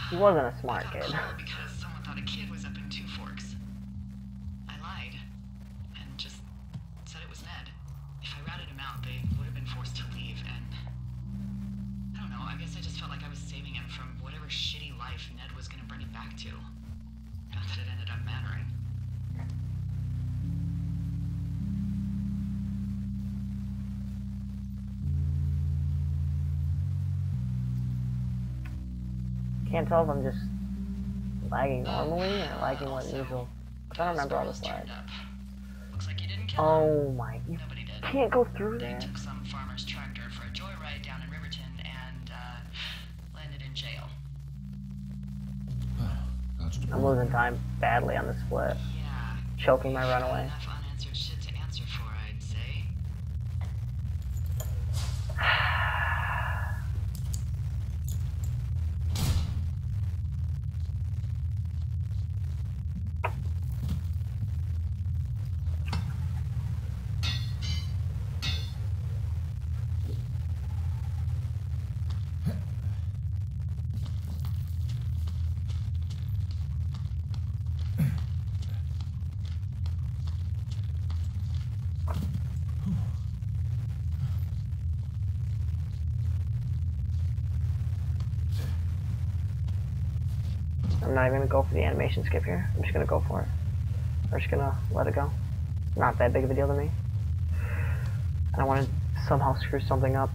He wasn't a smart I kid. thought call because someone thought a kid was up in Two Forks. I lied and just said it was Ned. If I ratted him out, they would have been forced to leave, and I don't know, I guess I just felt like I was saving him from whatever shitty life Ned was gonna bring him back to. Not that it ended up mattering. Can't tell if I'm just lagging normally or Uh, lagging like also, usual. I don't remember all Girls this lag. turned up. Looks like you didn't kill him. Oh my, you Nobody did. can't go through They there. took some farmer's tractor for a joyride down in Riverton and uh, landed in jail. Dodged a I'm bullet. losing time badly on the split. Yeah. Choking my You've got runaway. Enough unanswered shit to answer for, I'd say. I'm not even gonna go for the animation skip here. I'm just gonna go for it. I'm just gonna let it go. Not that big of a deal to me. I don't want to somehow screw something up.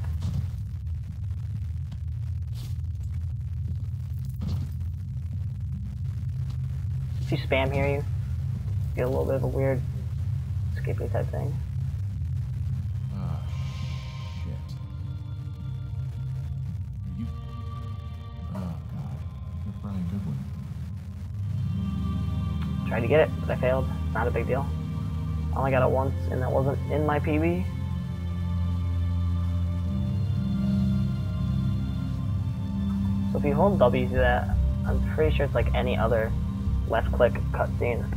If you spam here, you get a little bit of a weird skippy type thing. Ah, shit. Are you... Oh, God. You're Brian Goodwin. Tried to get it, but I failed. Not a big deal. I only got it once, and that wasn't in my P B. So if you hold W to that, I'm pretty sure it's like any other left click cutscene.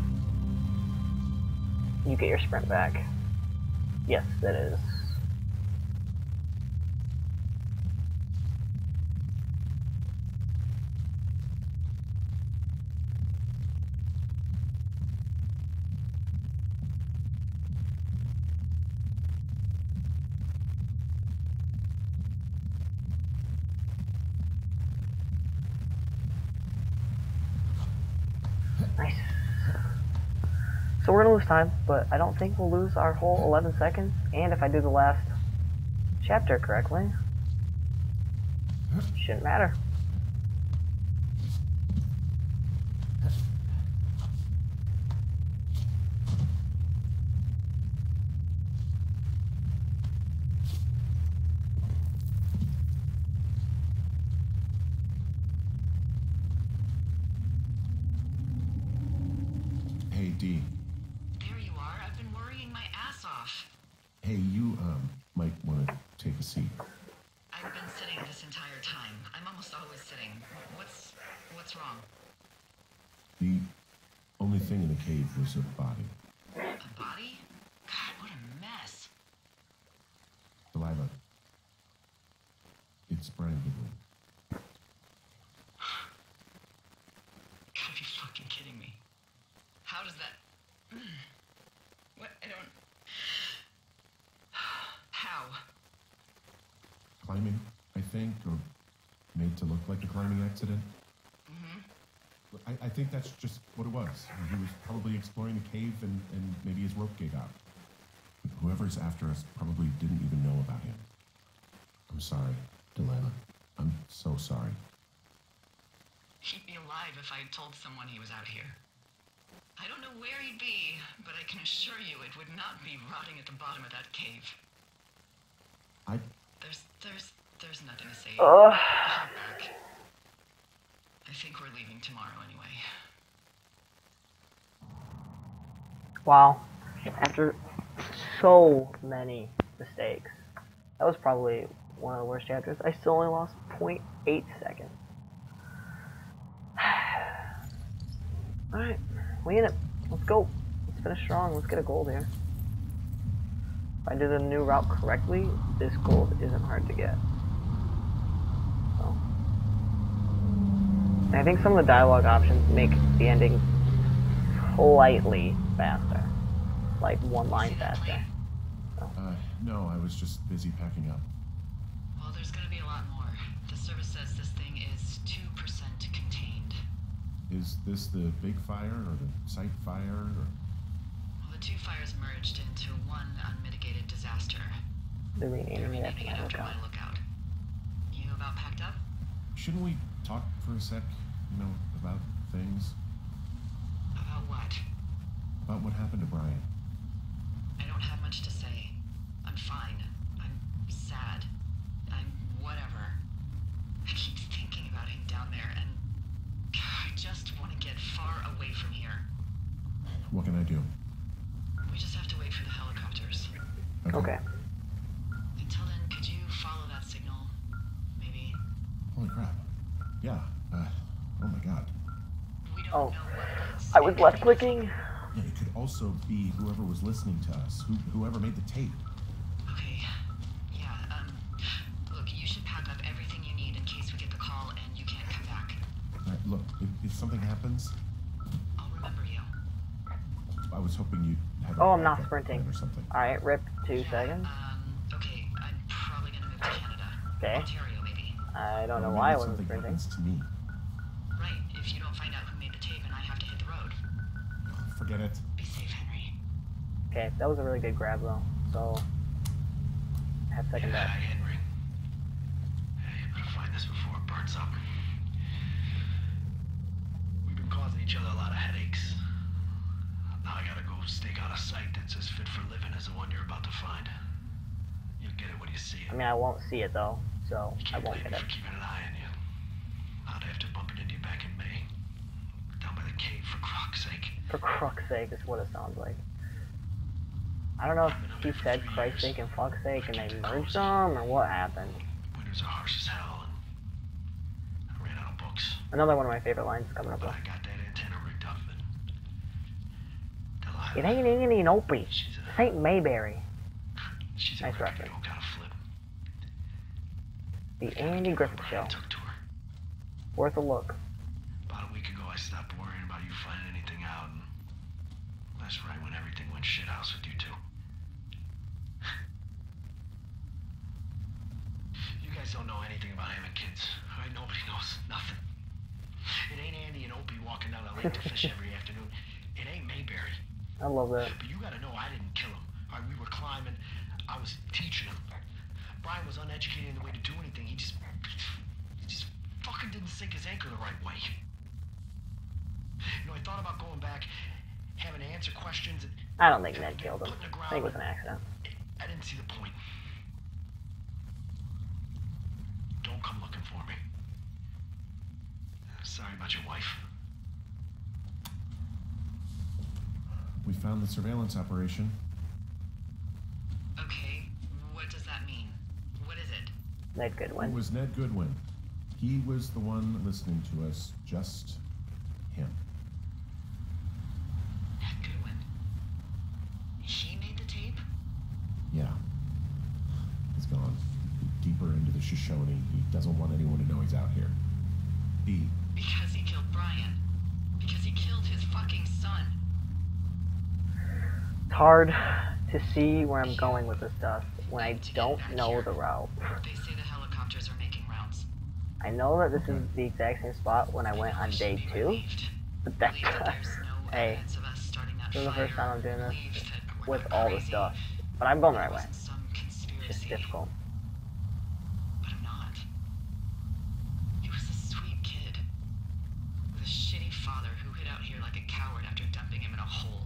You get your sprint back. Yes, it is. Nice. So we're gonna lose time, but I don't think we'll lose our whole eleven seconds. And if I do the last chapter correctly, shouldn't matter. Hey, D. There you are. I've been worrying my ass off. Hey, you, um, might want to take a seat. I've been sitting this entire time. I'm almost always sitting. What's what's wrong? The only thing in the cave was a body. A body? God, what a mess. Delilah. It's Brian Goodwin. Gotta be fucking kidding me. How does that... What? I don't... How? Climbing, I think, or made to look like a climbing accident. Mm-hmm. I, I think that's just what it was. He was probably exploring the cave and, and maybe his rope gave out. Whoever's after us probably didn't even know about him. I'm sorry, Delilah. I'm so sorry. He'd be alive if I had told someone he was out here. I don't know where he'd be, but I can assure you it would not be rotting at the bottom of that cave. I... There's, there's, there's nothing to say. Ugh. I'll head back. I think we're leaving tomorrow anyway. Wow. After so many mistakes, that was probably one of the worst chapters. I still only lost zero point eight seconds. Alright, we in it. Let's go. Let's finish strong. Let's get a gold here. If I do the new route correctly, this gold isn't hard to get. So. I think some of the dialogue options make the ending slightly faster. Like one line faster. Uh, no, I was just busy packing up. Well, there's gonna be a lot more. The service says this thing is two percent contained. Is this the big fire or the site fire? Or... Well, the two fires merged into one unmitigated disaster. They're They're renaming it renaming it after after my my lookout. lookout. You about packed up? Shouldn't we talk for a sec, you know, about things? About what? About what happened to Brian? I don't have much to say. I'm fine. I'm sad. I'm whatever. I keep thinking about him down there, and I just want to get far away from here. What can I do? We just have to wait for the helicopters. Okay. Until then, could you follow that signal? Maybe? Holy crap. Yeah. Uh, oh my god. We don't Oh. know what it is. I was left clicking. Yeah, it could also be whoever was listening to us, who, whoever made the tape. Okay. Yeah, um, look, you should pack up everything you need in case we get the call and you can't come back. Uh, look, if, if something happens, I'll remember you. I was hoping you'd have. Oh, a I'm not backup sprinting. plan or something. Alright, rip two Yeah, seconds. Um, okay, I'm probably gonna move to Canada. Okay. Ontario, maybe. I don't know Maybe why I if wasn't something sprinting. happens to me. Right, if you don't find out who made the tape and I have to hit the road. Forget it. Be safe, Henry. Okay, that was a really good grab though. So, I have second Hi, best. Henry. Hey, you better find this before it burns up. We've been causing each other a lot of headaches. Now I gotta go stake out a site that's as fit for living as the one you're about to find. You'll get it when you see it. I mean, I won't see it though, so You I can't won't blame get me it. for keeping an eye on you. How'd I have to bump into you back in May? Down by the cave, for croc's sake. For crux sake, is what it sounds like. I don't know if he said Christ's sake and fuck's sake and they merged them or what happened. Winters are harsh as hell, and I ran out of books. Another one of my favorite lines coming up. But Though. I got that antenna rigged up, and Delilah, It ain't any Opie. she's a, This ain't Mayberry. she's a Nice record reference. don't gotta flip. The Andy Griffith Show. Brian took to her. Worth a look. About a week ago, I stopped worrying about you finding anything out, and that's right when everything went shithouse with you two. You guys don't know anything about Hammond kids, right? Nobody knows nothing. It ain't Andy and Opie walking down the lake to fish every afternoon. It ain't Mayberry. I love that. But you gotta know I didn't kill him. All right, we were climbing. I was teaching him. Brian was uneducated in the way to do anything. He just... He just fucking didn't sink his anchor the right way. You know, I thought about going back, having to answer questions, and I don't think Ned killed him. put in the I think it was ground. an accident. I didn't see the point. Don't come looking for me. Sorry about your wife. We found the surveillance operation. Okay, what does that mean? What is it? Ned It Goodwin. was Ned Goodwin. He was the one listening to us, just him. Ned Goodwin. He made the tape? Yeah. He's gone. Deeper into the Shoshone. He doesn't want anyone to know he's out here. B. Because he killed Brian. Because he killed his fucking son. It's hard to see where I'm going with this stuff when I don't know the route. They say the helicopters are making rounds. I know that this is the exact same spot when I went on day Should be two, relieved. but that's Relieved that there's no hey, evidence of us starting that this is the first fire. time I'm doing this Relieved that we're with not all the crazy. stuff. But I'm going the right It way. wasn't some It's conspiracy. just difficult. But I'm not. He was a sweet kid. With a shitty father who hid out here like a coward after dumping him in a hole.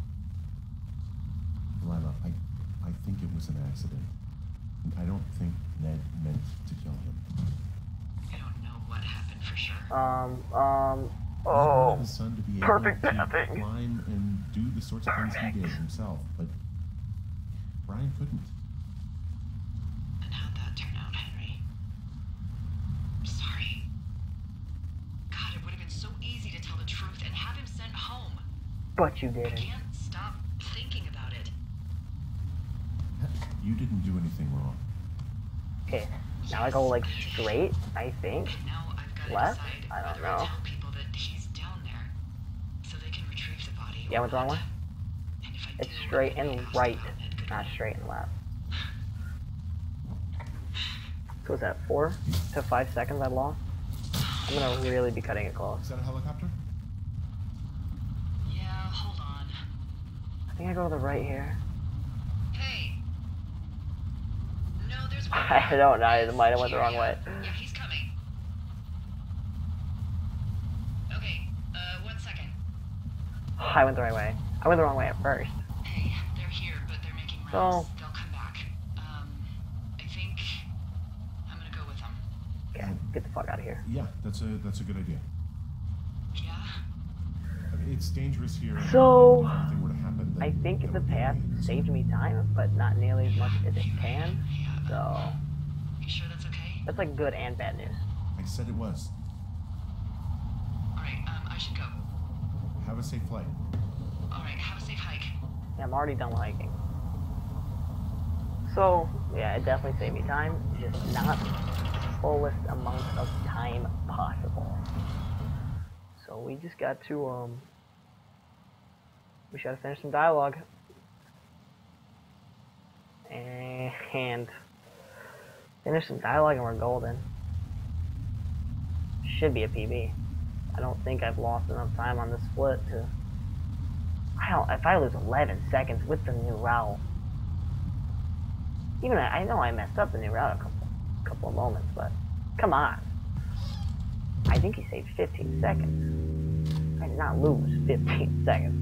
Lila, I, I think it was an accident. I don't think Ned meant to kill him. I don't know what happened for sure. Um, um, He oh, wanted his son to be able perfect to pathing. climb and do the sorts of things he did himself, but Brian couldn't. And how'd that turn out, Henry? I'm sorry. God, it would have been so easy to tell the truth and have him sent home. but you I didn't. can't stop thinking about it. You didn't do anything wrong. Okay, now I go like straight, I think. And now I've got to Left? decide I don't whether I know. tell people Yeah, I went the wrong way. And if I It's do, straight maybe and I'll right, stop and good not night. straight and left. So was that four to five seconds I lost? I'm gonna really be cutting it close. Is that a helicopter? Yeah, hold on. I think I go to the right here. Hey. No, there's one. I don't know, I might have went the wrong Here, way. Yeah, yeah, he's coming. Okay, uh, one second. I went the right way. I went the wrong way at first. Hey, they're here, but they're making rounds. Oh. They'll come back. Um, I think I'm gonna go with them. Okay, get the fuck out of here. Yeah, that's a that's a good idea. Yeah? I mean, it's dangerous here. and So, if anything were to happen, then I think that the would be path me. saved me time, but not nearly as much as it can. Yeah. So, You sure that's okay? that's like good and bad news. I said it was. Alright, um, I should go. Have a safe flight. Alright, have a safe hike. Yeah, I'm already done with hiking. So, yeah, it definitely saved me time, just not fullest amount of time possible. So we just got to, um, we should have finished some dialogue. And finish some dialogue and we're golden. Should be a P B. I don't think I've lost enough time on this split to... I don't, if I lose eleven seconds with the new route, even I, I know I messed up the new route a couple, couple of moments, but come on. I think he saved fifteen seconds. I did not lose fifteen seconds.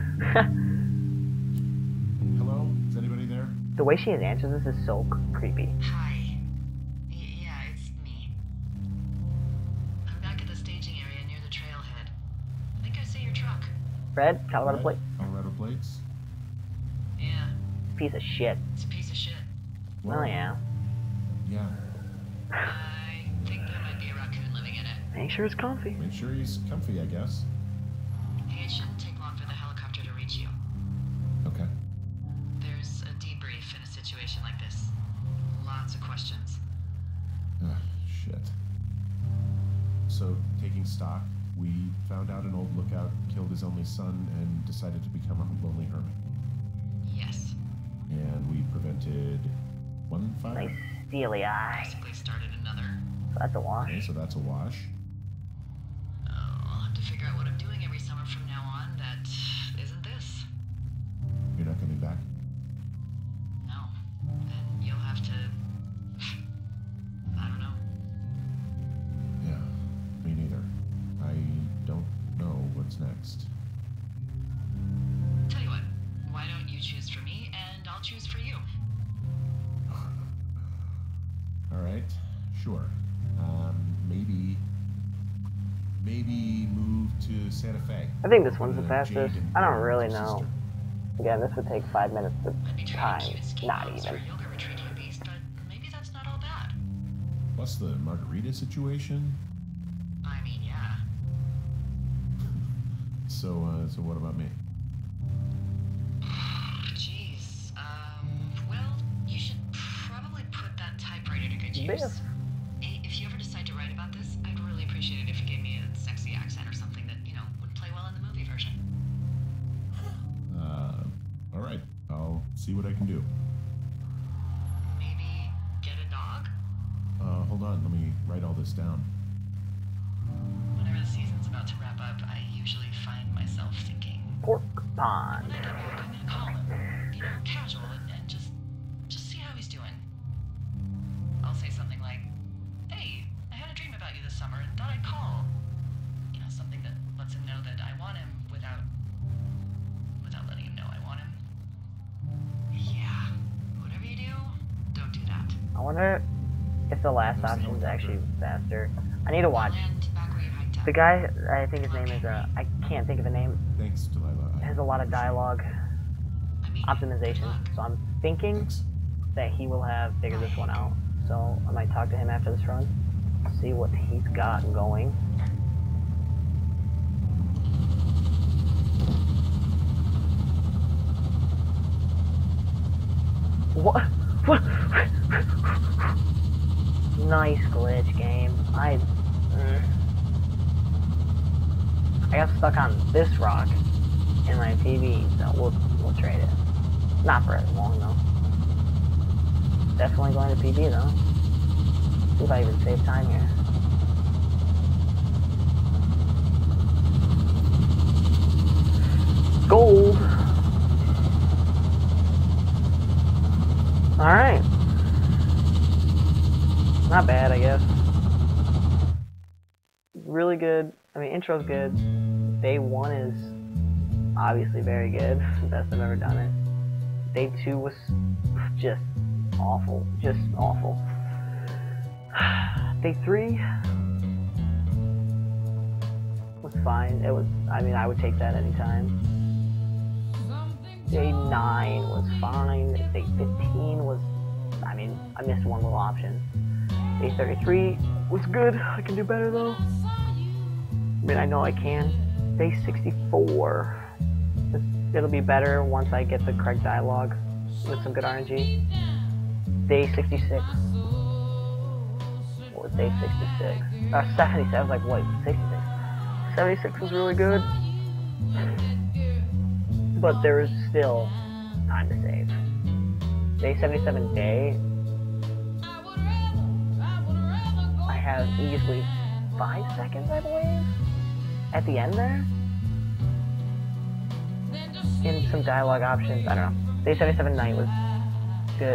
Hello? Is anybody there? The way she has answered this is so c- creepy. Hi. Y- yeah, it's me. I'm back at the staging area near the trailhead. I think I see your truck. Red, Colorado Red? plate, Colorado plates? Yeah, piece of shit. it's a piece of shit. Oh yeah. Yeah. I think there might be a raccoon living in it. Make sure it's comfy. Make sure he's comfy, I guess. Hey, it shouldn't take long for the helicopter to reach you. Okay. There's a debrief in a situation like this. Lots of questions. Ah, shit. So, taking stock, we found out an old lookout killed his only son and decided to become a lonely hermit. Yes. And we prevented one fire. Nice steely eye. Basically started another. So that's a wash. Okay, so that's a wash. Oh, I'll have to figure out what I'm doing every summer from now on that isn't this. You're not coming back? No. Then you'll have to... I don't know. Yeah, me neither. I don't know what's next. Tell you what, why don't you choose for me and I'll choose for you? Alright, sure. Um, maybe... Maybe move to Santa Fe. I think this Go one's the to fastest. Jade and I don't Aaron's really know. sister. Again, this would take five minutes of I'd be time. trying to keep ski Not boots even. for yoga retreat hippies, but maybe that's not all bad. Plus the margarita situation. I mean, yeah. So, uh, so what about me? Jeez. Um, well, you should probably put that typewriter to good use. Biff. Hey, if you ever decide to write about this, I'd really appreciate it if you gave me a sexy accent or something that, you know, would play well in the movie version. Uh, alright. I'll see what I can do. Maybe get a dog? Uh, hold on, let me write all this down. Whenever the season's about to wrap up, I usually find myself thinking, Pork pond. when I get back, I'm gonna call him. You know, casual and, and just just see how he's doing. I'll say something like, hey, I had a dream about you this summer and thought I'd call. You know, something that lets him know that I want him without without letting him know I want him. Yeah. Whatever you do, don't do that. I wonder if the last option is actually faster. I need to watch. I'll land back where you hiked up. The guy, I think his name is, uh, I can't think of the name, Thanks, Delilah. I has a lot of dialogue I mean, optimization. good luck. So I'm thinking Thanks. that he will have figured this one out. So I might talk to him after this run, see what he's got going. What? What? Nice glitch game. I. Mm. I got stuck on this rock. in my P B, so we'll we'll trade it. Not for as long though. Definitely going to P B though. See if I even save time here. Gold. All right. Not bad, I guess. Really good. I mean, intro's good. Day one is obviously very good. Best I've ever done it. Day two was just awful. Just awful. Day three was fine. It was, I mean, I would take that anytime. Day nine was fine. Day fifteen was, I mean, I missed one little option. Day thirty-three was good. I can do better though. I mean, I know I can. Day sixty-four. It'll be better once I get the correct dialogue with some good R N G. Day sixty-six. What was day sixty-six? Uh, seventy-six. I was like, wait, sixty-six. seventy-six was really good. But there is still time to save. Day seventy-seven day. I have easily five seconds, I believe, at the end there. In some dialogue options, I don't know. Day seventy-seven night was good.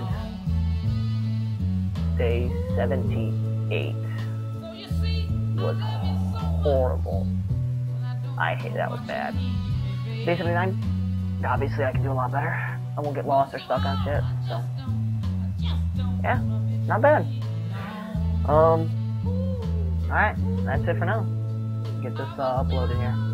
Day seventy-eight was horrible. I hate that was bad. Day seventy-nine, obviously I can do a lot better. I won't get lost or stuck on shit, so yeah, not bad. Um, alright, that's it for now. Get this uh, uploaded here.